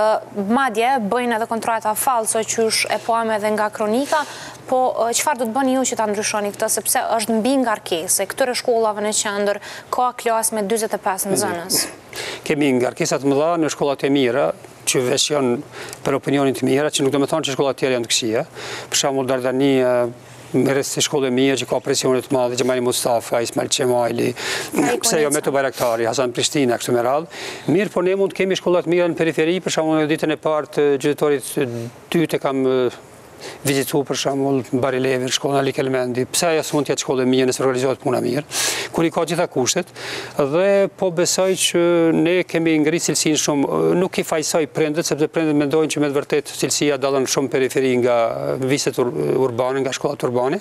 Madje bëjnë edhe kontrata falso qysh e poem edhe nga kronika, po çfarë do të bëni ju që ta ndryshoni këtë, sepse është mbi ngarkesë këtyre shkollave në qendër ka klasë me dyzet e pesë nxënës. Kemi ngarkesa të mëdha në shkollat e mira, që veç janë për opinionin të mira, që nuk do të thonë që shkollat tjera janë të këqija. Për shembull Dardania merres si shkollë e mirë që ka presione të madhe, Xhamali Mustafa, Ismail Qemali, pse jo Meto Bayraktari, Hasan Prishtina, kështu me radhë. Mirë, por ne mund të kemi shkolla të mira në periferi, për shembull në ditën e parë të gjyqtorit dytë kam vizitu për shembull Barilevi, shkolla Ali Kelmendi, pse ajo s'mund të jetë shkollë e mirë nëse organizohet puna mirë, kur i ka gjitha kushtet, dhe po besoj që ne kemi ngritur cilësinë shumë, nuk i fajsoj prindët, sepse prindët mendojnë që me të vërtetë cilësia dallon shumë periferi nga viset urbane, nga shkollat urbane.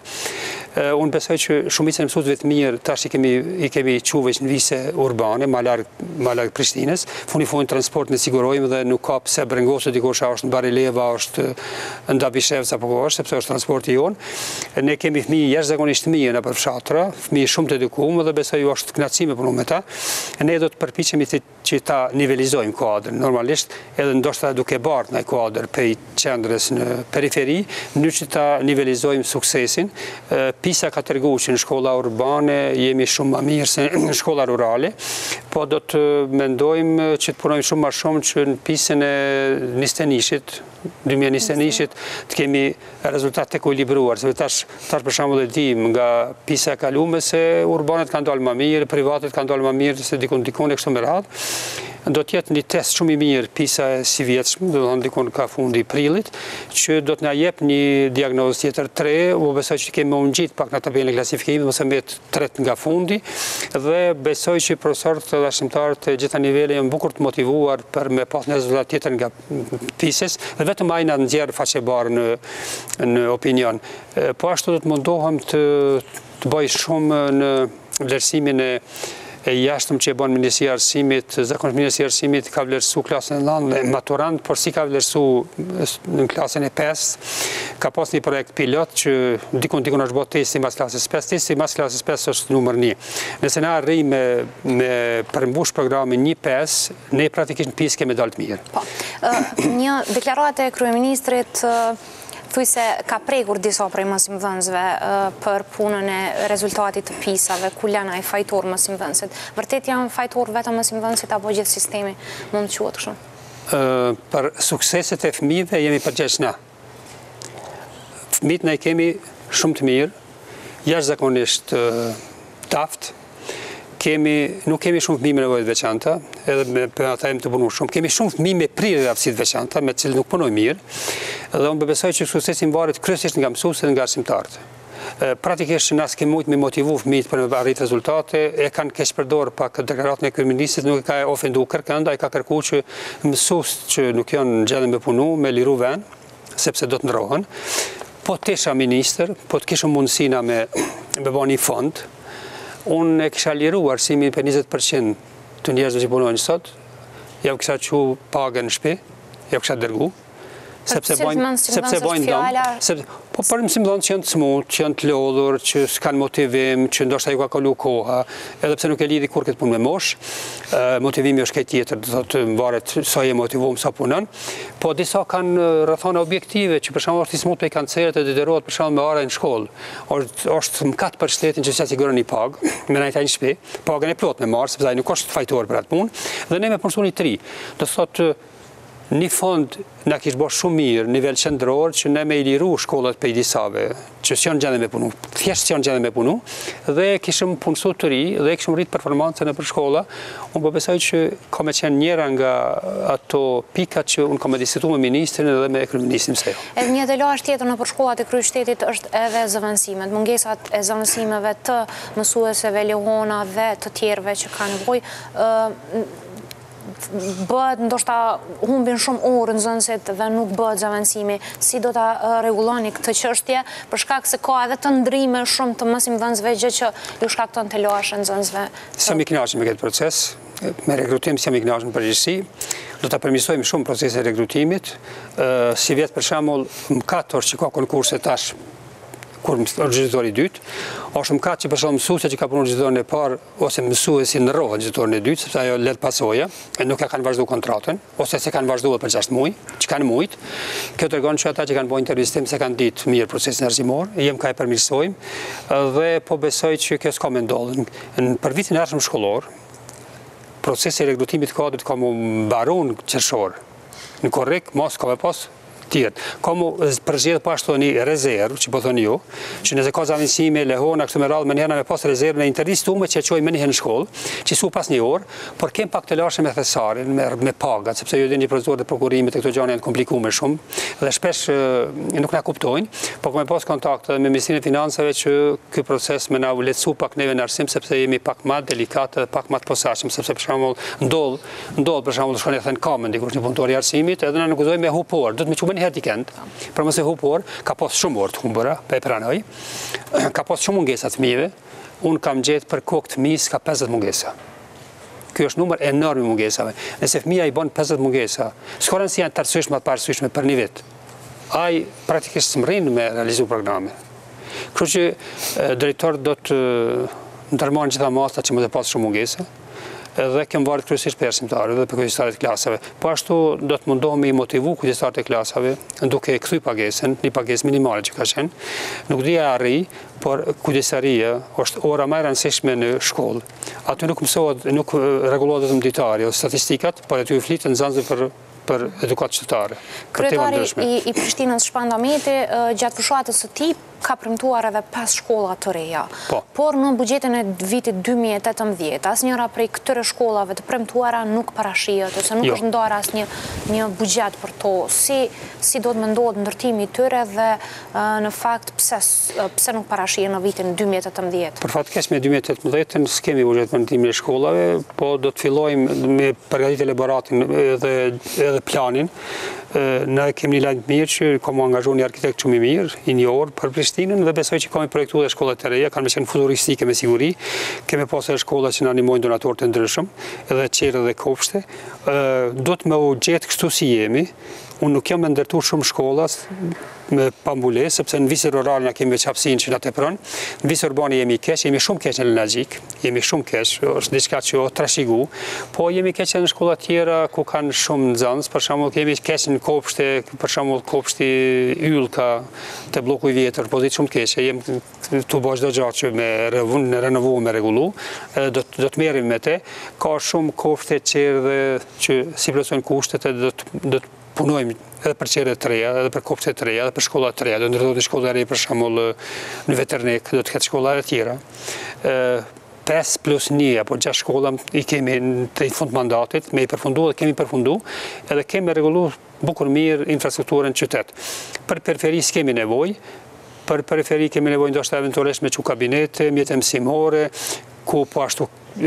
Unë besoj që shumica e mësuesve të mirë tash i kemi i kemi çuvesh në vise urbane, më larg më larg Prishtinës, funi fund transport ne sigurojmë dhe nuk ka pse brengosë dikush është në Barileva, është në Dabishevca apo është, sepse është transporti jon. Ne kemi fëmijë jashtëzakonisht të mirë në përfshatra, fëmijë shumë të edukuar dhe besoj është kënaqësi me punuar me ta. Ne do të përpiqemi të që ta nivelizojmë kuadrin. Normalisht edhe ndoshta duke bardhë në kuadër prej qendrës në periferi, në që ta nivelizojmë suksesin. PISA ka treguar që në shkolla urbane jemi shumë më mirë se në shkolla rurale, po do të mendojmë që të punojmë shumë më shumë që në PISën e njëzet e njëit, dy mijë e njëzet e njëit të kemi rezultat të ekuilibruar, se tash tash për shembull e dim nga PISA e kaluar se urbanet kanë dalë më mirë, privatet kanë dalë më mirë se dikun dikun e kështu me radhë. Do të jetë një test shumë i mirë PISA e si vjetshëm, do të thonë dikun ka fundi i prillit, që do të na jep një diagnozë tjetër tre, u besoj që kemi më ngjit pak në tabelën e klasifikimit, mos e mbet tret nga fundi, dhe besoj që profesorët dhe arsimtarët të gjitha nivele janë bukur të motivuar për me pas një rezultat tjetër nga PISA-s, dhe vetëm ai na nxjerr faqebar në në opinion. Po ashtu do të mundohem të të bëj shumë në vlerësimin e e jashtëm që e bën Ministria e Arsimit, zakonisht Ministria e Arsimit ka vlerësu klasën e nëntë maturant, por si ka vlerësu në klasën e pesë, ka pas një projekt pilot që dikun dikun është bërë testi mas klasës pesë, testi mas klasës pesë është numër një. Nëse na arrijmë me, me përmbush programin një pesë, ne praktikisht në pisë kemi dalë të mirë. Po, një deklarate e kryeministrit thuj se ka prekur disa prej mësimdhënësve për punën e rezultatit të pisave, ku lëna e fajtor mësimdhënësit. Vërtet janë fajtor vetëm mësimdhënësit apo gjithë sistemi mund të quhet kështu? Për sukseset e fëmijëve jemi përgjegjës na. Fëmijët ne kemi shumë të mirë, jashtëzakonisht taft. Kemi, nuk kemi shumë fëmijë me nevojë të veçanta, edhe me për ata jemi të punu shumë. Kemi shumë fëmijë me prirje aftësi të veçanta, me të cilët nuk punojnë mirë, dhe unë besoj që suksesi varet kryesisht nga mësuesit dhe nga arsimtarët. Praktikisht na s'kemi mujt me motivu fëmijët për me arrit rezultate, e kanë keq përdor pak deklaratën e kryeministit, nuk e ka ofendu kërkënd, ai ka kërkuar që mësuesit që nuk janë në gjendje me punu, me liru vend, sepse do të ndrohen. Po të isha ministër, po të kisha mundësina me me bëni fond. Unë e kisha liru arsimin për njëzet përqind të njerëzve që punojnë sot, ja kisha që pagën në shtëpi, ja kisha dërgu, sepse bojnë dëmë. Po për mësimdhënës që janë të smut, që janë të lodhur, që s'kanë motivim, që ndoshta ju ka kalu koha, edhe pse nuk e lidhi kur këtë punë me mosh, motivimi është këtë tjetër, do të varet sa je motivuar sa punon, po disa kanë rrethana objektive, që për shembull është i smut me kanceret e detyrohet për shembull me orë në shkollë. Është mëkat për shtetin që s'ja siguron një pagë, me najta një shtëpi, pagën e plot me marr, sepse ai nuk është fajtor për atë punë, dhe ne me personi të ri. Do thotë një fond na kishë bërë shumë mirë, nivel qendror, që ne me i liru shkollat për i disave, që s'janë gjendje me punu, thjesht s'janë gjendje me punu, dhe kishëm punësu të ri, dhe kishëm rritë performancën e për shkolla. Unë po besoj që ka me qenë njëra nga ato pikat që unë ka me diskutu me ministrin dhe me kryeministrin se jo. Edhe një delash tjetër në për shkollat e kryeqytetit është edhe zëvendësimet, mungesat e zëvendësimeve të mësuesve, lehona dhe të tjerëve që kanë nevojë. Bëhet ndoshta humbin shumë orë nxënësit dhe nuk bëhet zëvendësimi. Si do ta rregulloni këtë çështje, për shkak se ka edhe të ndrime shumë të mësimdhënësve, gjë që ju shkakton të lashë nxënësve? S'jam i kënaqur me këtë proces, me rekrutim s'jam i kënaqur në përgjithësi. Do ta përmirësojmë shumë procesin e rekrutimit. Si vjet për shembull, më katër që ka konkurse tash kur nxënësi i dytë, është mëkat që për shembull mësuesja që ka punuar nxënësin e parë ose mësuesi ndrohet nxënësin e dytë, sepse ajo let pasoja, e nuk e kanë vazhduar kontratën, ose se kanë vazhduar për gjashtë muaj, që kanë mujt. Kjo tregon që ata që kanë bërë intervistim se kanë ditë mirë procesin arsimor, jem ka e përmirësojmë, dhe po besoj që kjo s'ka me ndodhur. Për vitin e ardhshëm shkollor, procesi i rekrutimit të kadrit ka më mbaruar qershor. Në korrekt, mos ka me pas tjetë. Ka mu përzgjedh po ashtu një rezervë, që po thoni ju, që nëse ka zavendësime, lehona, kështu me radhë, më njëherë me pas rezervë në intervistume që e qoj më njëherë në shkollë, që su pas një orë, por kem pak të lashe me thesarin, me, me pagat, sepse ju dhe një procedurë dhe prokurimit e këto gjane janë komplikume shumë, dhe shpesh nuk na kuptojnë, po me pas kontakt me Ministrinë e Financave që ky proces me na lehtësu pak neve në arsim, sepse jemi pak më delikatë dhe pak më të posaçëm, sepse për shembull ndodh, ndodh për shembull shkon e thën kamen dikush një punëtor i arsimit, edhe na akuzojnë me hupor, do të më çumë herë dikend, për mëse hupor, ka pas shumë orë të humbura, pe pranoj, ka pas shumë mungesa të fëmijëve, unë kam gjetë për kokë të fëmijës ka pesëdhjetë mungesa. Ky është numër enorm i mungesave. Nëse fëmija i bën pesëdhjetë mungesa, s'ka rëndësi janë të arsyeshme apo arsyeshme për një vit. Ai praktikisht s'mrin me realizu programe. Kështu që drejtori do të ndërmarrë gjitha masat që më të pas shumë mungesa, edhe kem varet kryesisht për arsimtarët dhe për kujdestarët e klasave. Po ashtu do të mundohemi i motivu kujdestarët e klasave, duke kthy pagesën, një pagesë minimale që ka qenë. Nuk dia arri, por kujdestaria është ora më e rëndësishme në shkollë. Aty nuk mësohet, nuk rregullohet vetëm ditari ose statistikat, por aty flitet nxënësi për për edukatë qytetare. Kryetari i, i Prishtinës Shpanda Meti, gjatë fushatës së tij ka premtuar edhe pesë shkolla të reja. Po. Por në buxhetin e vitit dy mijë e tetëmbëdhjetë, asnjëra prej këtyre shkollave të premtuara nuk parashihet, ose nuk jo. është ndarë asnjë një buxhet për to. Si si do të mendohet ndërtimi i tyre dhe në fakt pse pse nuk parashihet në vitin dy mijë e tetëmbëdhjetë? Për fatkeq me dy mijë e tetëmbëdhjetë s'kemi buxhet për ndërtimin e shkollave, po do të fillojmë me përgatitje elaboratin edhe edhe planin Ne kemi një lajm të mirë që komo angazhuar një arkitekt shumë i mirë, i njohur për Prishtinën dhe besoj që kemi projektuar edhe shkollat e reja, kanë qenë futuristike me siguri. Kemi pasur shkolla që na ndihmojnë donatorë të ndryshëm, edhe qerë dhe kopshte. Do të më u gjetë kështu si jemi. Unë nuk jam me ndërtu shumë shkollas me pambulesë, sepse në visë rurale na kemi veç hapësinë që na tepron. Në visë urbane jemi keq, jemi shumë keq në Lagjik, jemi shumë keq, është diçka që o trashigu, po jemi keq në shkolla tjera ku kanë shumë nxënës, për shembull kemi keq në kopshte, për shembull kopshti Yllka te bloku i vjetër, pozitë shumë keq, jemi tu bëj çdo gjë që me revun, renovu, me rregullu, do do të merrim me te. Ka shumë kopshte qerë që si plotësojnë kushtet e do të do të punojmë edhe për qerët të reja, edhe për kopshtet të reja, edhe për shkollat të reja. Do ndërtohet një shkollë e re për shembull në Veternik, do të ketë shkolla e tjera. pesë plus një apo gjashtë shkolla i kemi në fund mandatit, me i përfundu dhe kemi përfundu, edhe kemi rregullu bukur mirë infrastrukturën në qytet. Për periferi s'kemi nevojë, për periferi kemi nevojë ndoshta eventualisht me çu kabinete, mjete mësimore, ku po ashtu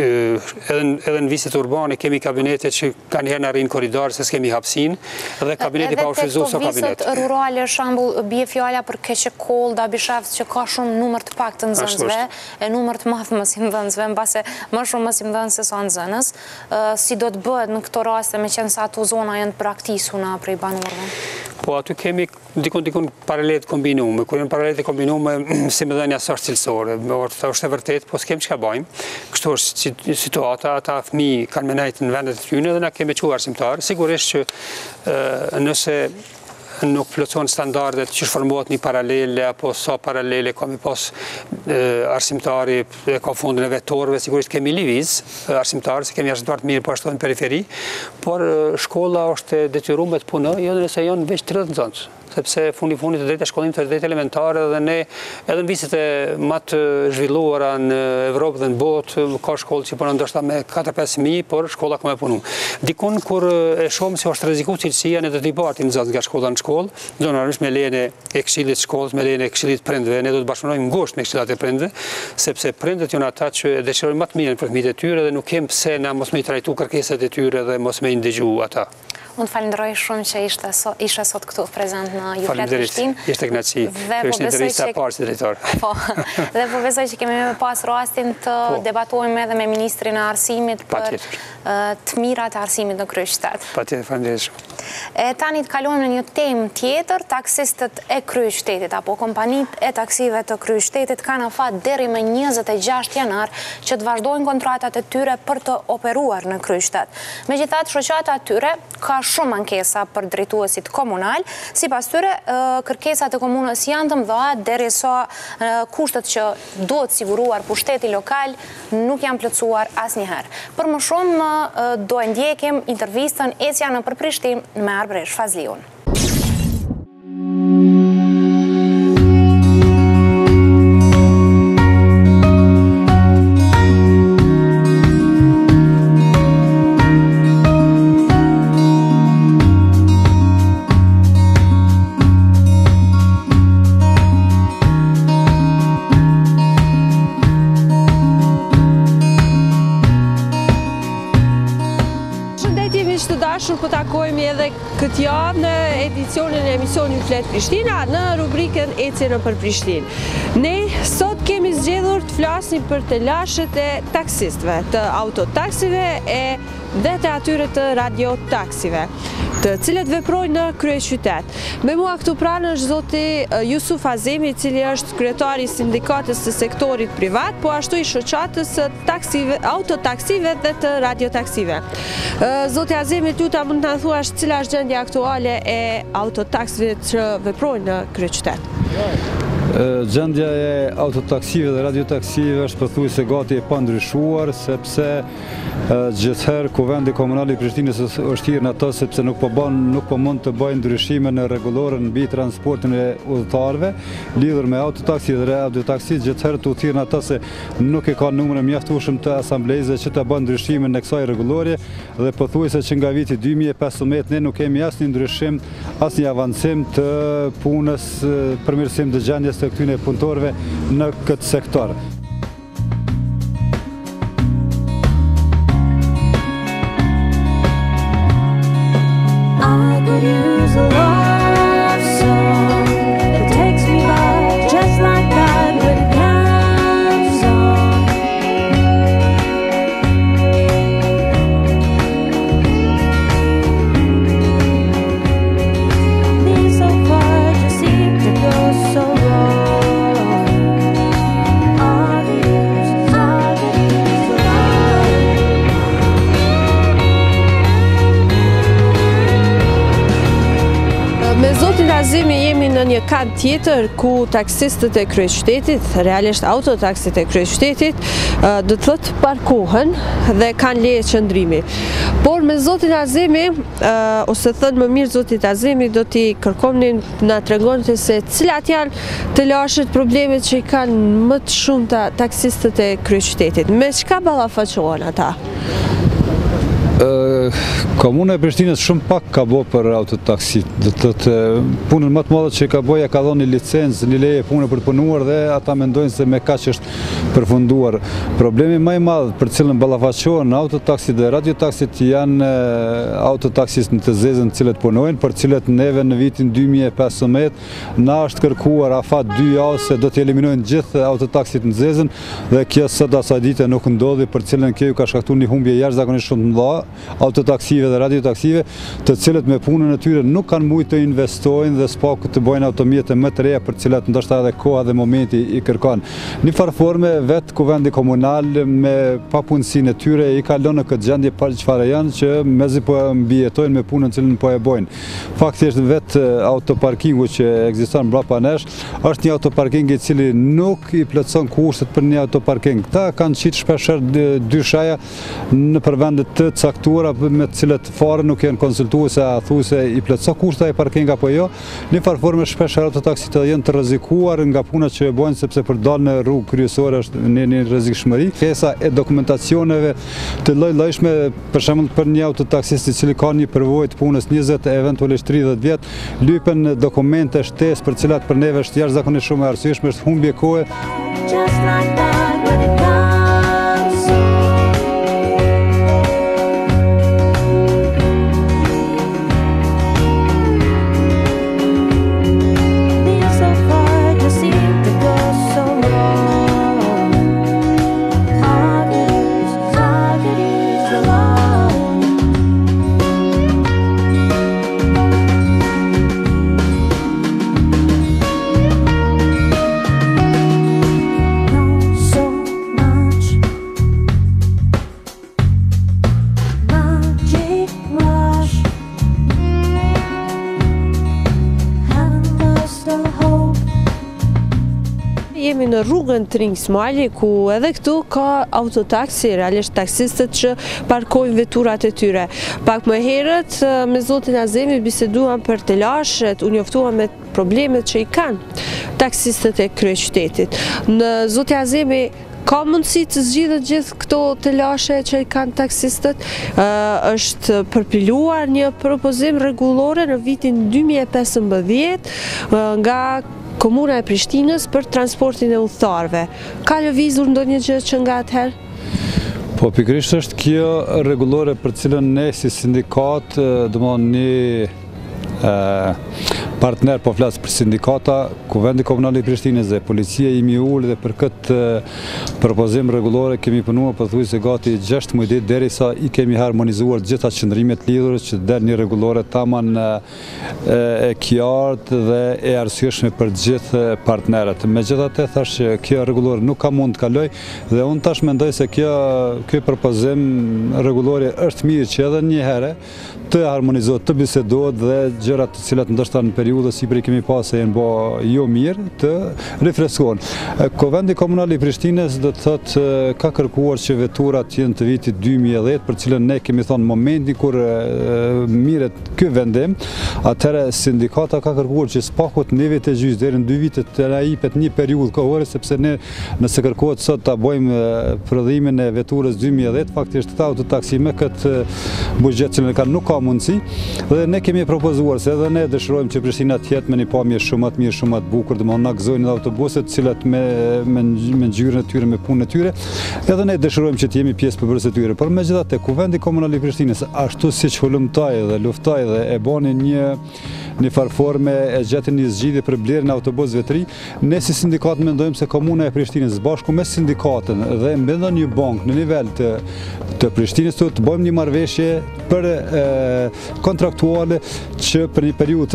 edhe në viset urbane kemi kabinete që kanë herë në arrin koridor se s'kemi hapsin, dhe kabineti pa u shfrytzuar so kabinet. Edhe te viset rurale, shembull, bie fjala për Keqekoll, Dabishevc që ka shumë numër të pak të nxënësve, e numër të madh mësimdhënësve, mbase më shumë mësimdhënës se sa nxënës, si do të bëhet në këto raste me qenë se ato zona janë praktisuna prej banorëve? Po aty kemi dikun dikun paralel të kombinuar, kur janë paralel të kombinuar si më dhënia së cilësore, është e vërtet, po s'kem çka bëjmë. Kështu është situata, ata fëmijë kanë menajt në vendet e tyre dhe na kemi çuar arsimtar. Sigurisht që nëse nuk plotëson standardet që formohet një paralele apo sa paralele kemi pas arsimtari ka fundin e vetorëve, sigurisht kemi lëviz arsimtarë, se kemi arsimtar të mirë po ashtu në periferi, por shkolla është e detyruar të punojë edhe nëse janë veç tridhjetë nxënës, sepse fundi fundit të drejtë shkollimit të drejtë elementare dhe ne edhe në viset e më të zhvilluara në Evropë dhe në botë ka shkollë që punon ndoshta me katër pesë mijë, por shkolla ka më punu. Dikun kur e shohim se është rreziku cilësia, ne do të bartim nxënës nga shkolla në shkollë, zonalisht me lejen e këshillit të shkollës, me lejen e këshillit prindve, ne do të bashkëpunojmë ngushtë me këshillat e prindve, sepse prindët janë ata që dëshirojnë më të mirën për fëmijët e tyre dhe nuk kem pse na mos më trajtu kërkesat e tyre dhe mos më ndëgju ata. Unë falenderoj shumë që ishe sot këtu prezent në Juflet Prishtinë. Ishte kënaqësi. Kjo është intervista e parë si drejtor. Po, dhe po besoj që kemi me pas rastin të debatojmë edhe me Ministrin e Arsimit për të mirat e arsimit në kryeqytet. Patjetër, faleminderit shumë. E tani të kalojmë në një temë tjetër, taksistët e kryeqytetit apo kompanitë e taksive të kryeqytetit kanë afat deri më njëzet e gjashtë janar që të vazhdojnë kontratat e tyre për të operuar në kryeqytet. Megjithatë, shoqata e tyre ka shumë ankesa për drejtuesit komunal, sipas tyre kërkesat e komunës janë të mëdha derisa kushtet që duhet siguruar pushteti lokal nuk janë plotësuar asnjëherë. Për më shumë do e ndjekim intervistën Ecja në për Prishtinë me Arbresh Fazliun. Po takojmë edhe këtë javë në edicionin e emisionit Juflet Prishtina në rubrikën Ecje nëpër Prishtinë. Ne sot kemi zgjedhur të flasim për të lashët e taksistëve, të autotaksive e dhe të atyre të radiotaksive, të cilët veprojnë në kryeqytet. Me mua këtu pranë është zoti Jusuf Azemi, i cili është kryetari i sindikatës së sektorit privat, po ashtu i shoqatës së taksive, autotaksive dhe të radiotaksive. Zoti Azemi, ty ta mund të na thuash cila është gjendja aktuale e autotaksive që veprojnë në kryeqytet? Gjendja e autotaksive dhe radiotaksive është pothuajse gati e pandryshuar, sepse gjithherë Kuvendi Komunal i Prishtinës është hyrë në ato sepse nuk po bën, nuk po mund të bëjë ndryshime në rregullorën mbi transportin e udhëtarëve lidhur me autotaksive dhe radiotaksive, gjithherë të thirrën ato se nuk e ka numrin mjaftueshëm të asamblezës që të bëjë ndryshime në kësaj rregullorie dhe pothuajse që nga viti dy mijë e pesëmbëdhjetë ne nuk kemi asnjë ndryshim, asnjë avancim të punës, përmirësim të gjendjes të këtyre punëtorëve në këtë sektor. I could use a Azemi jemi në një kant tjetër ku taksistët e kryeqytetit, realisht autotaksit e kryeqytetit, do të thotë parkohen dhe kanë leje qëndrimi. Por me zotin Azemi, ose thënë më mirë zotit Azemi, do t'i kërkomnin na tregonte se cilat janë të lashët problemet që i kanë më të shumë të taksistët e kryeqytetit. Me çka ballafaqohen ata? Komuna e Prishtinës shumë pak ka bo për autotaksit. Dhe të të punën më të madhe që ka boja ka dhënë një licencë, një leje punë për të punuar dhe ata mendojnë se me kaq është përfunduar. Problemi më i madh për cilën ballafaqohen autotaksit dhe radiotaksit janë autotaksit në të zezën të cilët punojnë, për cilët neve në vitin dy mijë e pesëmbëdhjetë na është kërkuar afat dy javë se do të eliminojnë gjithë autotaksit në zezën dhe kjo sot asaj dite nuk ndodhi, për cilën kjo ka shkaktuar një humbje jashtëzakonisht shumë të madhe autotaksive dhe radiotaksive, të cilët me punën e tyre nuk kanë mujtë të investojnë dhe s'paku të bojnë automjete më të reja për cilat ndoshta edhe koha dhe momenti i kërkon. Një farforme vetë kuvendi komunal me papunësinë e tyre i kalon në këtë gjendje pa çfarë janë që mezi po mbijetojnë me punën cilën po e bojnë. Faktikisht vetë autoparkingu që ekziston mbrapa nesh është një autoparking i cili nuk i plotson kushtet për një autoparking. Këta kanë qitë shpeshherë dyshaja në përvendet të caktuara me të cilët fare nuk janë konsultuar se a thu se i plotëson kushtet e parking apo jo. Në farforme shpesh autotaksit janë të rrezikuar nga punat që e bojnë sepse për dalë në rrugë kryesore është në një rrezikshmëri. Kesa e dokumentacioneve të lloj-llojshme, për shembull për një autotaksist i cili ka një përvojë të punës njëzet e eventualisht tridhjetë vjet, lypen dokumente shtesë për cilat për neve është jashtëzakonisht shumë e arsyeshme, është humbje kohe. Jemi në rrugën Tring Smali, ku edhe këtu ka autotaksi, realisht taksistët që parkojnë veturat e tyre. Pak më herët me zotin Azemi biseduam për të lashet, u njoftuam me problemet që i kanë taksistët e kryeqytetit. Në zotin Azemi, ka mundësi të zgjidhet gjithë këto të lashe që i kanë taksistët? Është përpiluar një propozim rregullore në vitin dy mijë e pesëmbëdhjetë nga Komuna e Prishtinës për transportin e udhëtarëve. Ka lëvizur ndonjë gjë që nga atëherë? Po pikërisht është kjo rregullore për cilën ne si sindikat, domethënë një partner, po flasë për sindikata, Kuvendi Komunal i Prishtinës dhe Policia i Miul, dhe për këtë propozim rregullore kemi punuar pothuajse gati gjashtë muaj ditë derisa i kemi harmonizuar gjitha qëndrimet lidhur që del një rregullore tamam e qartë dhe e arsyeshme për gjithë partnerët. Megjithatë thash që kjo rregullore nuk ka mund të kaloj dhe unë tash mendoj se kjo ky propozim rregullore është mirë që edhe një herë të harmonizohet, të bisedohet dhe gjërat të cilat ndoshta në periudhë sipër i kemi pasë janë bë jo mirë të rifreskohen. Kuvendi Komunal i Prishtinës do të thotë ka kërkuar që veturat jenë të vitit dy mijë e dhjetë, për cilën ne kemi thonë momenti kur mirret ky vendim, atëherë sindikata ka kërkuar që spakut një vit e gjysmë deri në dy vite të na jepet një periudhë kohore, sepse ne nëse kërkohet sot ta bëjmë prodhimin e veturës dy mijë e dhjetë, faktikisht këta autotaksi me këtë buxhet që ne kanë nuk ka mundësi dhe ne kemi propozuar se edhe ne dëshirojmë që Prishtina të jetë me një pamje shumë të mirë, shumë të bukur, domethënë na gëzojnë autobuset, të cilat me me me ngjyrën e tyre, me punën e tyre, edhe ne dëshirojmë që të jemi pjesë përbërës e tyre. Por megjithatë, Kuvendi Komunal i Prishtinës, ashtu siç hulumtoi dhe luftoi dhe e bani një një farforme e gjetën një zgjidhje për blerjen e autobusëve të ri, ne si sindikat mendojmë se Komuna e Prishtinës bashku me sindikatën dhe me një bank në nivel të të Prishtinës të bëjmë një marrëveshje për e, kontraktuale që për një periudhë të caktuar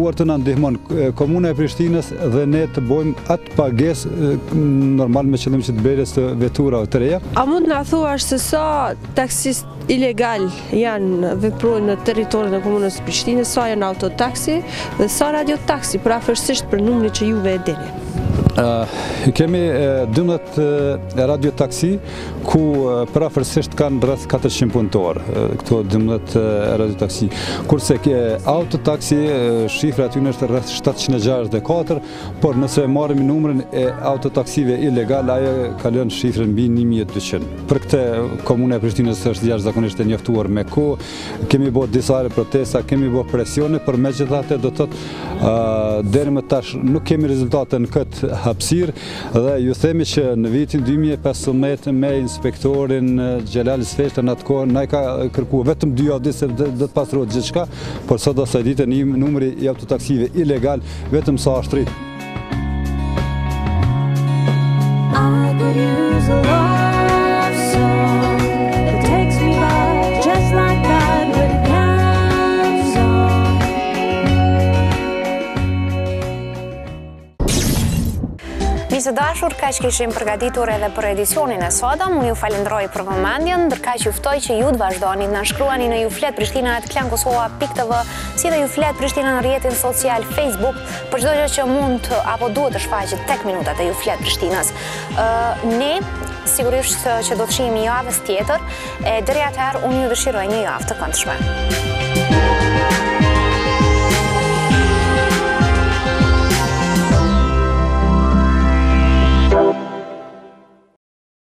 filluar të na ndihmon Komuna e Prishtinës dhe ne të bëjmë atë pagesë normal me qëllim që të bëres të veturave të reja. A mund na thuash se sa taksist ilegal janë veprojnë në territorin e Komunës së Prishtinës, sa janë autotaksi dhe sa radiotaksi, për afërsisht për numrin që juve e dini? Uh, kemi uh, dymbëdhjetë radiotaksi ku uh, përafërsisht kanë rreth katërqind punëtor, uh, këto dymbëdhjetë uh, radiotaksi. Kurse ke autotaksi uh, shifra aty është rreth shtatëqind e gjashtëdhjetë e katër, por nëse marrim numrin e autotaksive ilegal, ajo kalon shifrën mbi një mijë e dyqind. Për këtë Komuna e Prishtinës është jashtëzakonisht e njoftuar me kohë. Kemi bërë disa protesta, kemi bërë presione, por megjithatë do të thotë uh, deri më tash nuk kemi rezultate në këtë hapësirë dhe ju themi që në vitin dy mijë e pesëmbëdhjetë me inspektorin Xhelal Sfeshta në atë kohë na ka kërkuar vetëm dy javë se do të pastrohet gjithçka, por sot asaj dite numri i autotaksive ilegal vetëm sa është rrit. Miqtë dashur, kaq kishim përgatitur edhe për edicionin e sotëm. Unë ju falenderoj për vëmendjen, ndërkaq ju ftoj që ju të vazhdoni të na shkruani në jufletprishtina at klan kosova pikë tv, si dhe Juflet Prishtina në rrjetin social Facebook, për çdo gjë që mund apo duhet të shfaqet tek minutat e Juflet Prishtinës. Uh, ne sigurisht që do të shihemi javës tjetër, e deri atëherë unë ju dëshiroj një javë të këndshme.